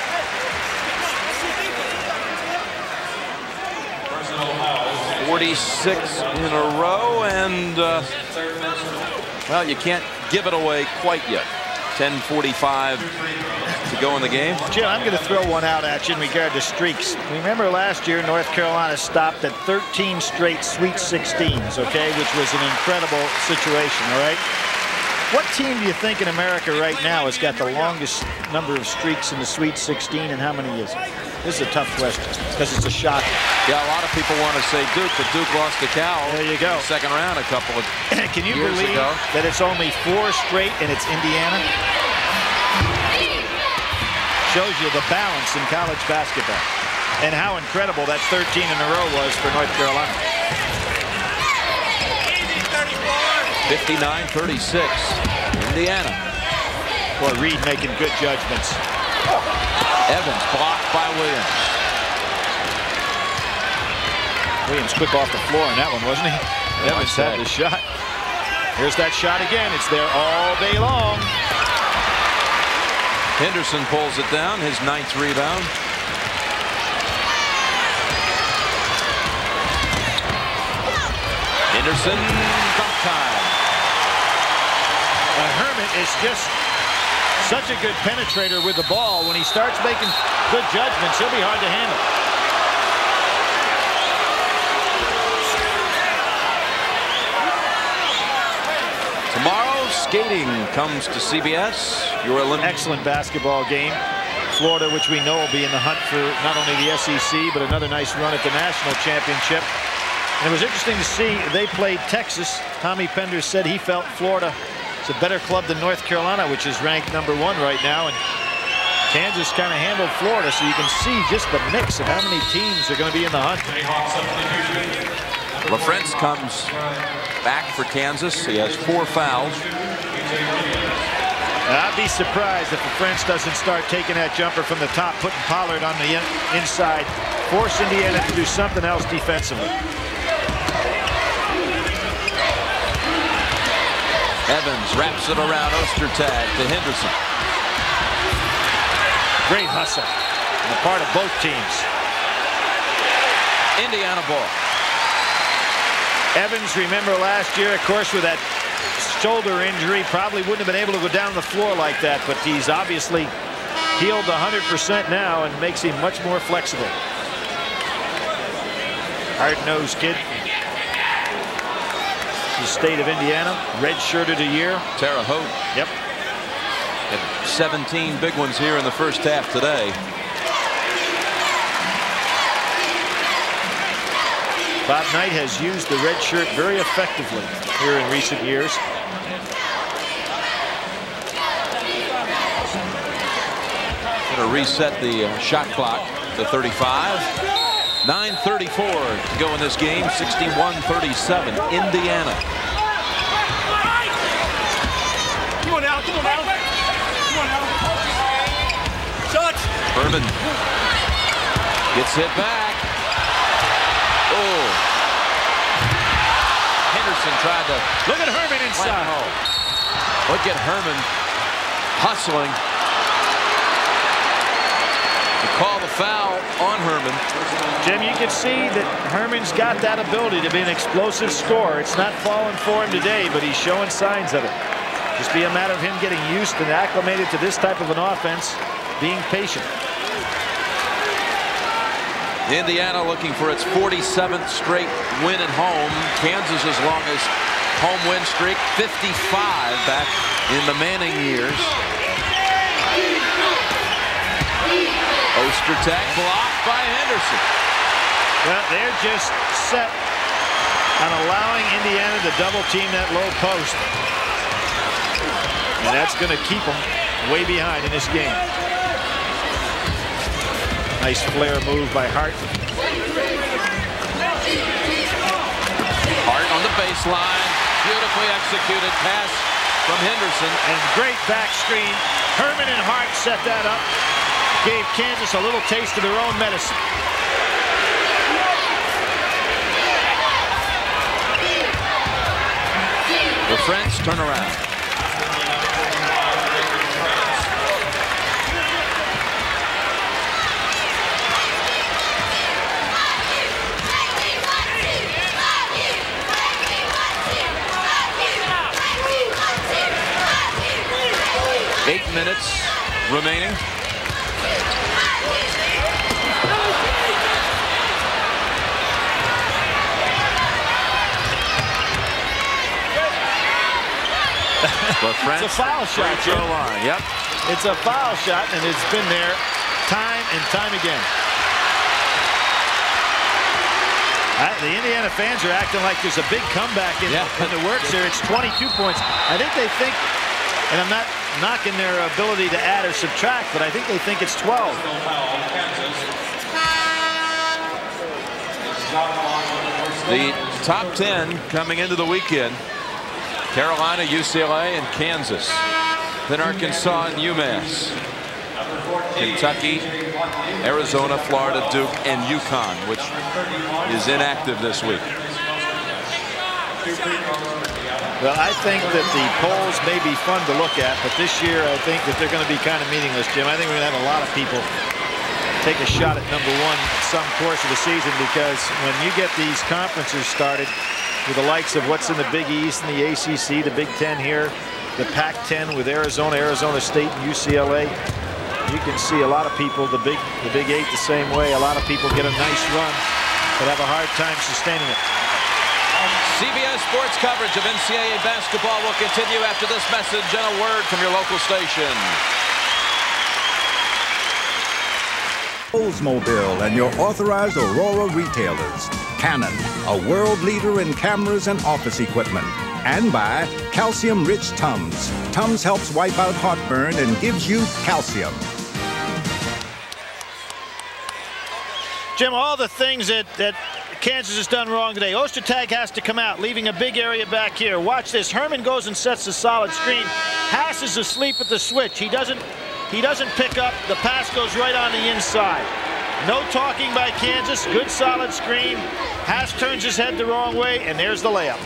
.46 in a row, and well, you can't give it away quite yet. 10:45 to go in the game. Jim, I'm going to throw one out at you in regard to streaks. Remember last year, North Carolina stopped at 13 straight Sweet 16s, okay, which was an incredible situation, all right? What team do you think in America right now has got the longest number of streaks in the Sweet 16, and how many is it? This is a tough question because it's a shock. Yeah, a lot of people want to say Duke, but Duke lost to Cal. There you go. In the second round a couple of Can you years believe ago. that it's only 4 straight and it's Indiana? Shows you the balance in college basketball and how incredible that 13 in a row was for North Carolina. 59-36, Indiana. Boy, Reed making good judgments. Evans blocked by Williams. Williams quick off the floor on that one, wasn't he? Evans had the shot. Here's that shot again. It's there all day long. Henderson pulls it down, his 9th rebound. Henderson, dunk time. Herman is just such a good penetrator with the ball. When he starts making good judgments, he'll be hard to handle. Tomorrow, skating comes to CBS. Your Olympic. Excellent basketball game. Florida, which we know will be in the hunt for not only the SEC, but another nice run at the national championship. And it was interesting to see they played Texas. Tommy Penders said he felt Florida is a better club than North Carolina, which is ranked #1 right now. And Kansas kind of handled Florida, so you can see just the mix of how many teams are going to be in the hunt. LaFrentz comes back for Kansas. He has 4 fouls. I'd be surprised if LaFrentz doesn't start taking that jumper from the top, putting Pollard on the inside, force Indiana to do something else defensively. Evans wraps it around Ostertag to Henderson. Great hustle on the part of both teams. Indiana ball. Evans, remember last year, of course, with that shoulder injury, probably wouldn't have been able to go down the floor like that, but he's obviously healed 100% now and makes him much more flexible. Hard-nosed kid. The state of Indiana, red-shirted a year. Terre Haute. Yep. Had 17 big ones here in the first half today. Bob Knight has used the red shirt very effectively here in recent years. Going to reset the shot clock to 35. 9:34 to go in this game. 61-37. Indiana. Come on now. Come on now. Come on now. Shots. Herman gets hit back. Oh. Henderson tried to. Look at Herman inside. Look at Herman hustling. To call the foul on Herman. Jim, you can see that Herman's got that ability to be an explosive scorer. It's not falling for him today, but he's showing signs of it. Just be a matter of him getting used and acclimated to this type of an offense, being patient. Indiana looking for its 47th straight win at home. Kansas' longest home win streak, 55 back in the Manning years. Ostertag blocked by Henderson. Well, they're just set on allowing Indiana to double team that low post. And that's going to keep them way behind in this game. Nice flare move by Hart. Hart on the baseline. Beautifully executed pass from Henderson. And great back screen. Herman and Hart set that up. Gave Kansas a little taste of their own medicine. The Friends turn around. Eight minutes remaining. It's a foul shot, Joe. Line. Yep. It's a foul shot, and it's been there time and time again. The Indiana fans are acting like there's a big comeback in the works here. It's 22 points. I think they think, and I'm not knocking their ability to add or subtract, but I think they think it's 12. The top 10 coming into the weekend: Carolina, UCLA, and Kansas. Then Arkansas and UMass. Kentucky, Arizona, Florida, Duke, and UConn, which is inactive this week. Well, I think that the polls may be fun to look at, but this year I think that they're going to be kind of meaningless, Jim. I think we're going to have a lot of people take a shot at #1 some course of the season, because when you get these conferences started with the likes of what's in the Big East and the ACC, the Big Ten here, the Pac-10 with Arizona, Arizona State, and UCLA, you can see a lot of people, the Big 8 the same way. A lot of people get a nice run, but have a hard time sustaining it. CBS Sports coverage of NCAA basketball will continue after this message and a word from your local station. Oldsmobile and your authorized Aurora retailers. Canon, a world leader in cameras and office equipment. And by calcium-rich Tums. Tums helps wipe out heartburn and gives you calcium. Jim, all the things that Kansas has done wrong today. Ostertag has to come out, leaving a big area back here. Watch this. Herman goes and sets the solid screen. Haas is asleep at the switch. He doesn't pick up. The pass goes right on the inside. No talking by Kansas. Good solid screen. Haas turns his head the wrong way, and there's the layup.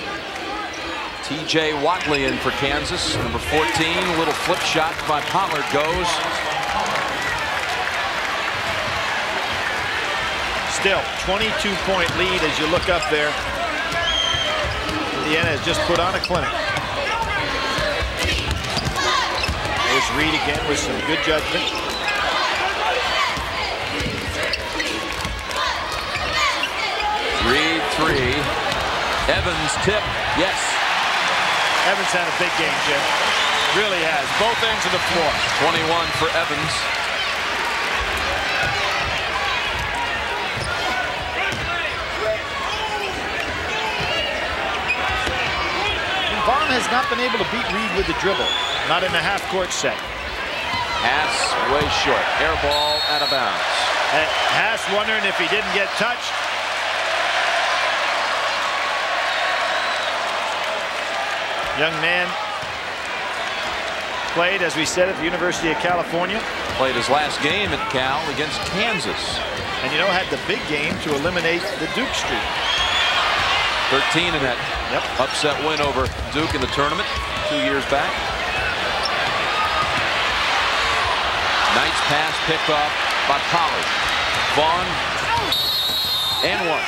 TJ Watley in for Kansas, number 14. A little flip shot by Pollard goes. Still, 22-point lead as you look up there. Indiana has just put on a clinic. There's Reed again with some good judgment. Reed 3. Evans tip. Yes. Evans had a big game, Jim. Really has. Both ends of the floor. 21 for Evans. Vaughn has not been able to beat Reed with the dribble. Not in the half-court set. Haas way short. Air ball out of bounds. Haas wondering if he didn't get touched. Young man played, as we said, at the University of California. Played his last game at Cal against Kansas. And, you know, had the big game to eliminate the Duke streak. 13 in that upset win over Duke in the tournament 2 years back. Nice pass picked off by Pollard. Vaughn and one.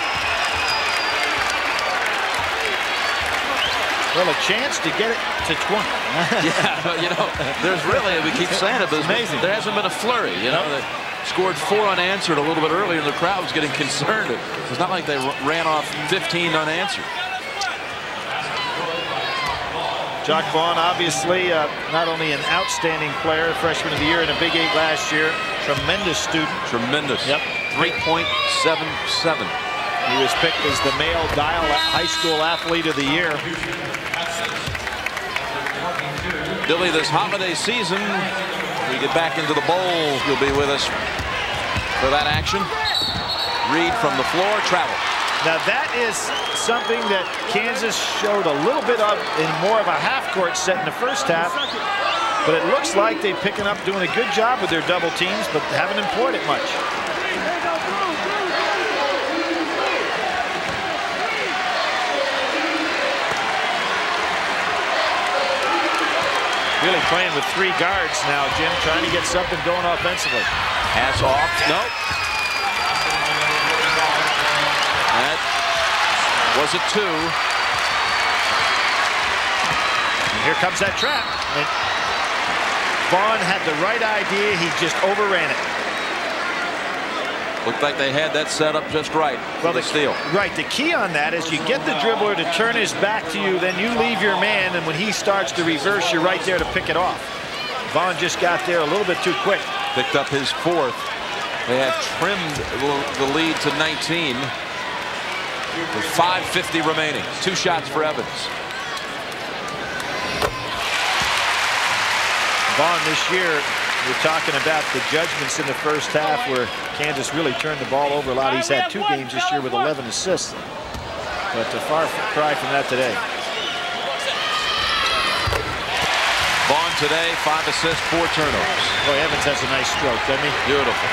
Well, a chance to get it to 20. Yeah, but you know, there's really, we keep saying it, but amazing. There hasn't been a flurry. You know, they scored 4 unanswered a little bit earlier, and the crowd was getting concerned. It's not like they ran off 15 unanswered. Jock Vaughn, obviously, not only an outstanding player, freshman of the year in a Big 8 last year, tremendous student. Tremendous. Yep. 3.77. He was picked as the male Dial High School Athlete of the Year. Billy, this holiday season, we get back into the bowl. You'll be with us for that action. Reed from the floor, travel. Now that is something that Kansas showed a little bit of in more of a half-court set in the first half. But it looks like they're picking up, doing a good job with their double teams, but haven't employed it much. Really playing with 3 guards now, Jim, trying to get something going offensively. Pass off. Nope. That was a 2. And here comes that trap. And Vaughn had the right idea. He just overran it. Looked like they had that set up just right. Well, the steal. Right. The key on that is you get the dribbler to turn his back to you, then you leave your man, and when he starts to reverse, you're right there to pick it off. Vaughn just got there a little bit too quick. Picked up his 4th. They have trimmed the lead to 19. with 5:50 remaining. 2 shots for Evans. Vaughn, this year, we're talking about the judgments in the first half where Kansas really turned the ball over a lot. He's had 2 games this year with 11 assists. But a far cry from that today. Vaughn today, 5 assists, 4 turnovers. Boy, Evans has a nice stroke, doesn't he? Beautiful.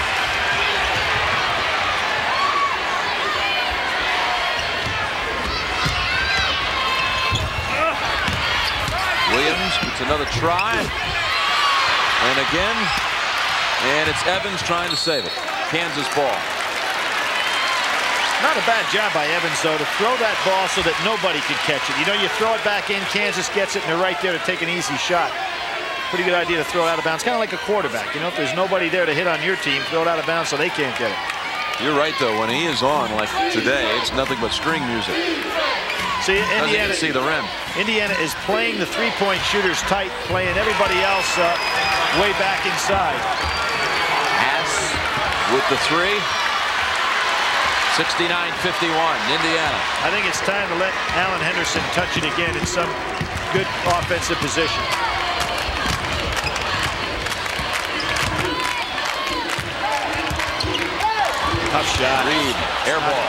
Williams gets another try. And again. And it's Evans trying to save it. Kansas ball. Not a bad job by Evans, though, to throw that ball so that nobody could catch it. You know, you throw it back in, Kansas gets it, and they're right there to take an easy shot. Pretty good idea to throw it out of bounds. Kind of like a quarterback. You know, if there's nobody there to hit on your team, throw it out of bounds so they can't get it. You're right, though. When he is on, like today, it's nothing but string music. See, Indiana, see the rim. Indiana is playing the three-point shooters tight, playing everybody else way back inside. Haas with the 3. 69-51, Indiana. I think it's time to let Alan Henderson touch it again in some good offensive position. Tough shot. Reed, air ball.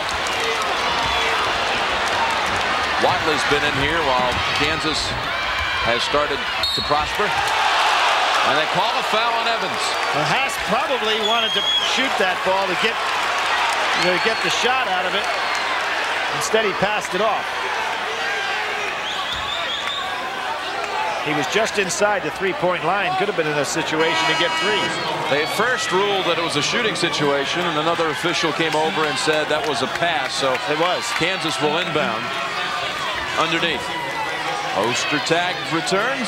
Watley's been in here while Kansas has started to prosper. And they call a foul on Evans. Well, Haas probably wanted to shoot that ball to get the shot out of it. Instead, he passed it off. He was just inside the three-point line. Could have been in a situation to get 3. They first ruled that it was a shooting situation, and another official came over and said that was a pass. So it was. Kansas will inbound. Underneath. Ostertag returns.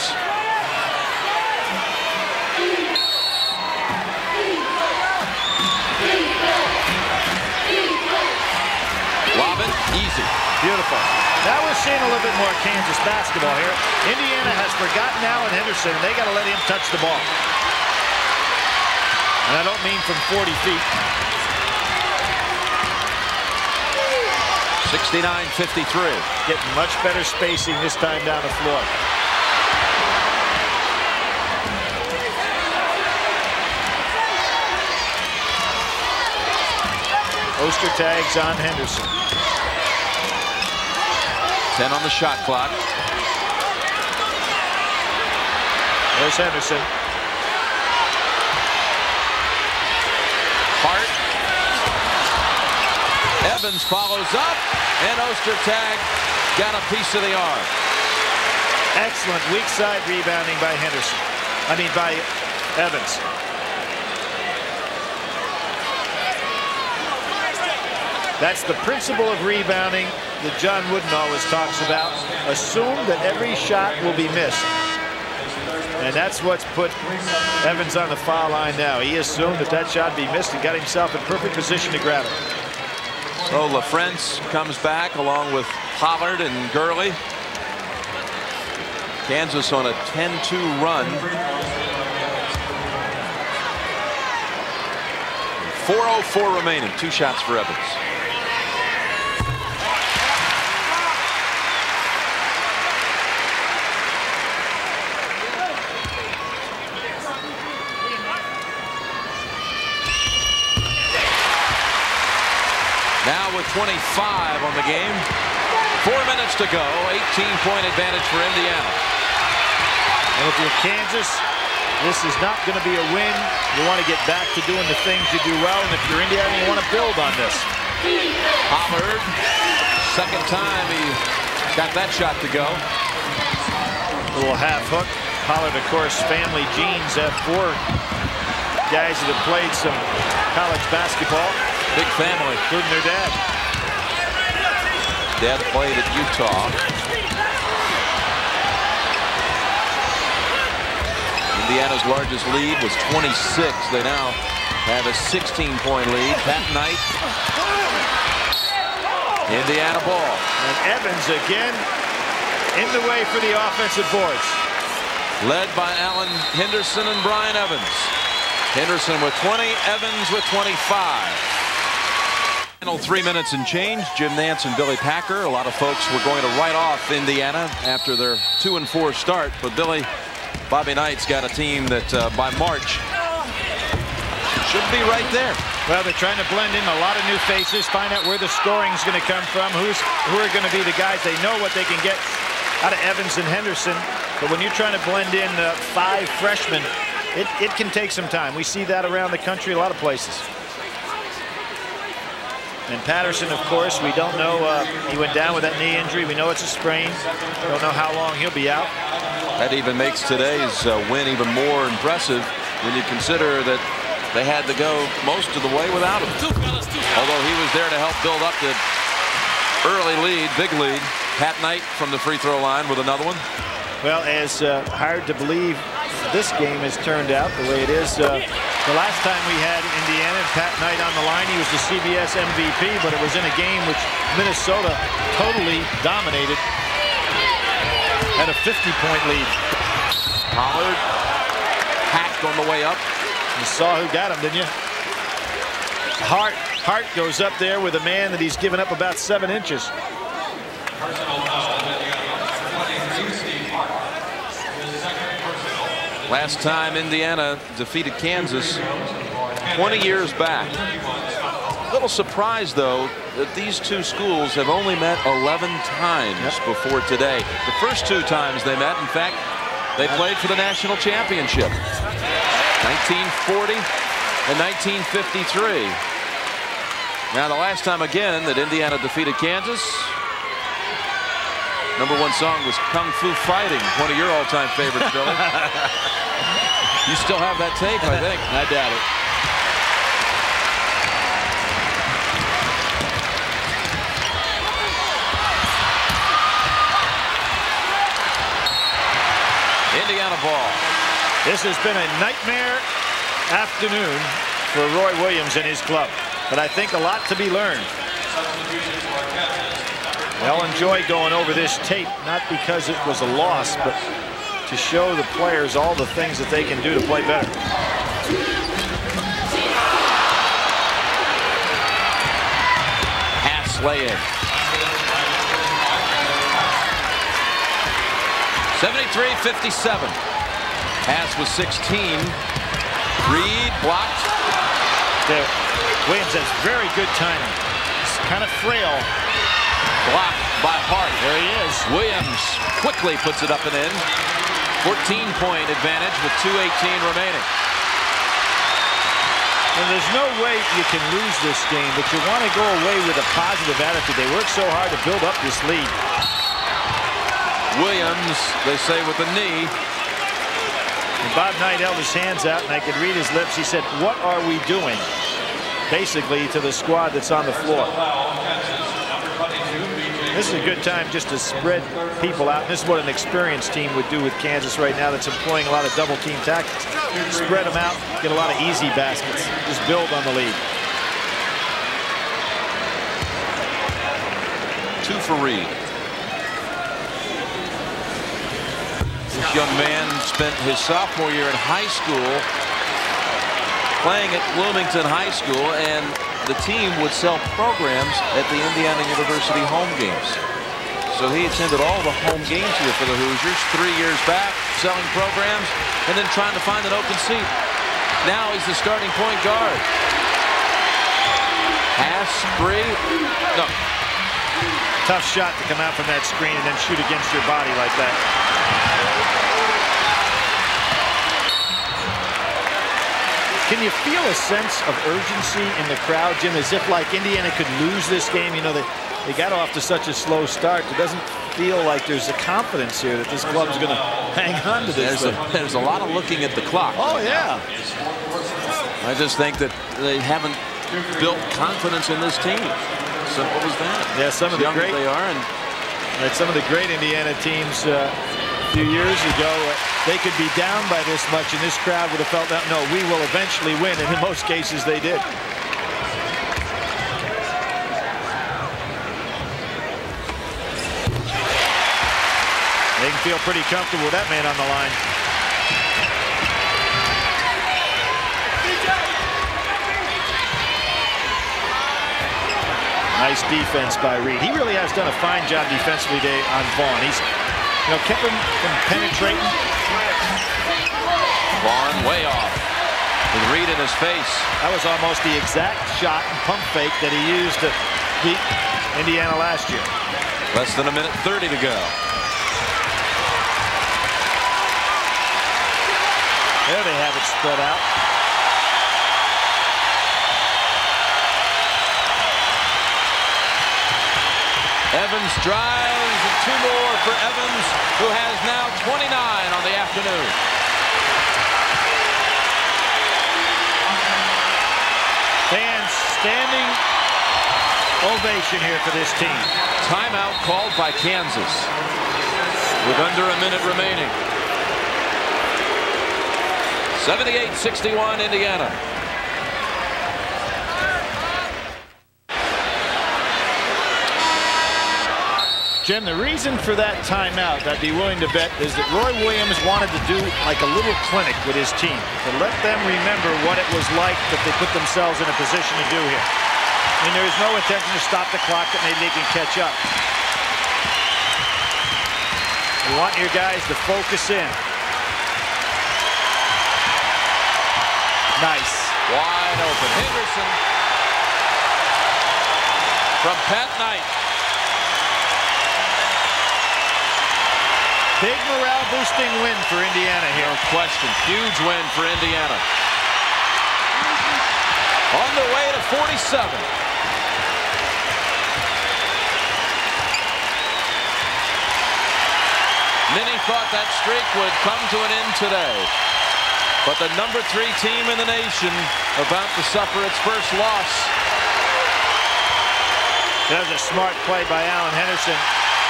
Robin, easy. Beautiful. Now we're seeing a little bit more Kansas basketball here. Indiana has forgotten Alan Henderson, and they got to let him touch the ball. And I don't mean from 40 feet. 69-53. Getting much better spacing this time down the floor. Ostertag's on Henderson. 10 on the shot clock. There's Henderson. Hart. Evans follows up, and Ostertag got a piece of the arm. Excellent weak side rebounding by Henderson. I mean by Evans. That's the principle of rebounding that John Wooden always talks about. Assume that every shot will be missed. And that's what's put Evans on the foul line now. He assumed that that shot would be missed and got himself in perfect position to grab it. So LaFrance comes back along with Pollard and Gurley. Kansas on a 10-2 run. 4:04 remaining. 2 shots for Evans. Now with 25 on the game. 4 minutes to go. 18-point advantage for Indiana. And if you're Kansas, this is not going to be a win. You want to get back to doing the things you do well. And if you're Indiana, you want to build on this. Pollard. Second time he got that shot to go. A little half hook. Pollard, of course, family genes have 4 guys that have played some college basketball. Big family. Including their dad. Dad played at Utah. Indiana's largest lead was 26. They now have a 16-point lead. Pat Knight. Indiana ball. And Evans again in the way for the offensive boards. Led by Alan Henderson and Brian Evans. Henderson with 20, Evans with 25. Final 3 minutes and change. Jim Nantz and Billy Packer. A lot of folks were going to write off Indiana after their 2-4 start, but Billy, Bobby Knight's got a team that by March should be right there. Well, they're trying to blend in a lot of new faces, find out where the scoring is going to come from, who are going to be the guys. They know what they can get out of Evans and Henderson, but when you're trying to blend in 5 freshmen, it can take some time. We see that around the country, a lot of places. And Patterson, of course, we don't know. He went down with that knee injury. We know it's a sprain. Don't know how long he'll be out. That even makes today's win even more impressive when you consider that they had to go most of the way without him. Although he was there to help build up the early lead, big lead. Pat Knight from the free throw line with another one. Well, as hard to believe this game has turned out the way it is. The last time we had Indiana and Pat Knight on the line, he was the CBS MVP, but it was in a game which Minnesota totally dominated. Had a 50-point lead. Pollard hacked on the way up. You saw who got him, didn't you? Hart goes up there with a man that he's given up about 7 inches. Last time Indiana defeated Kansas 20 years back. A little surprised, though, that these two schools have only met 11 times before today. The first 2 times they met, in fact, they played for the national championship. 1940 and 1953. Now, the last time again that Indiana defeated Kansas, #1 song was Kung Fu Fighting, one of your all-time favorites, Billy. You still have that tape, I think. I doubt it. Indiana ball. This has been a nightmare afternoon for Roy Williams and his club, but I think a lot to be learned. They'll enjoy going over this tape, not because it was a loss, but to show the players all the things that they can do to play better. Pass lay-in. 73-57. Pass was 16. Reed blocked. There. Williams has very good timing. It's kind of frail. Blocked by Hart. There he is. Williams quickly puts it up and in. 14-point advantage with 2:18 remaining. And there's no way you can lose this game, but you want to go away with a positive attitude. They worked so hard to build up this lead. Williams, they say, with the knee. And Bob Knight held his hands out, and I could read his lips. He said, "What are we doing?" Basically to the squad that's on the floor. This is a good time just to spread people out. This is what an experienced team would do with Kansas right now that's employing a lot of double team tactics. Spread them out, get a lot of easy baskets. Just build on the lead. 2 for Reed. This young man spent his sophomore year in high school playing at Bloomington High School, and the team would sell programs at the Indiana University home games. So he attended all the home games here for the Hoosiers 3 years back, selling programs and then trying to find an open seat. Now he's the starting point guard. Pass, spree. No. Tough shot to come out from that screen and then shoot against your body like that. Can you feel a sense of urgency in the crowd, Jim, as if like Indiana could lose this game? You know, they got off to such a slow start. It doesn't feel like there's a confidence here that this club's going to hang on to this. There's a lot of looking at the clock. Oh, yeah. I just think that they haven't built confidence in this team. Simple as that. Yeah, some of the great they are, and like some of the great Indiana teams a few years ago, they could be down by this much, and this crowd would have felt that, no, we will eventually win, and in most cases they did. They can feel pretty comfortable with that man on the line. Nice defense by Reed. He really has done a fine job defensively today on Vaughn. He's, kept him from penetrating. Vaughn way off with Reed in his face. That was almost the exact shot and pump fake that he used to beat Indiana last year. Less than a minute 30 to go. There they have it spread out. Evans drives, and 2 more for Evans, who has now 29 on the afternoon. Fans standing ovation here for this team. Timeout called by Kansas with under a minute remaining. 78-61 Indiana. Jim, the reason for that timeout, I'd be willing to bet, is that Roy Williams wanted to do like a little clinic with his team to let them remember what it was like that they put themselves in a position to do here. I mean, there is no intention to stop the clock that maybe they can catch up. You want your guys to focus in. Nice. Wide open. Henderson from Pat Knight. Big morale-boosting win for Indiana here. No question. Huge win for Indiana. On their way to 47. Many thought that streak would come to an end today. But the #3 team in the nation about to suffer its first loss. That was a smart play by Allen Henderson.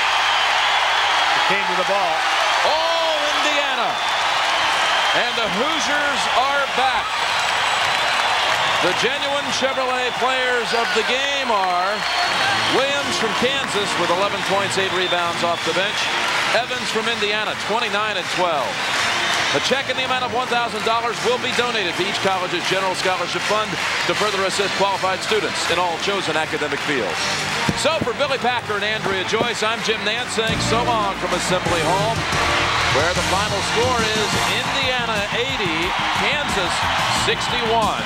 Came to the ball. Oh, Indiana. And the Hoosiers are back. The genuine Chevrolet players of the game are Williams from Kansas with 11 points, 8 rebounds off the bench. Evans from Indiana, 29 and 12. A check in the amount of $1,000 will be donated to each college's general scholarship fund to further assist qualified students in all chosen academic fields. So for Billy Packer and Andrea Joyce, I'm Jim Nance saying so long from Assembly Hall, where the final score is Indiana 80, Kansas 61.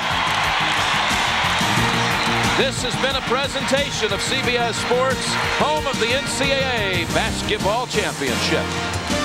This has been a presentation of CBS Sports, home of the NCAA Basketball Championship.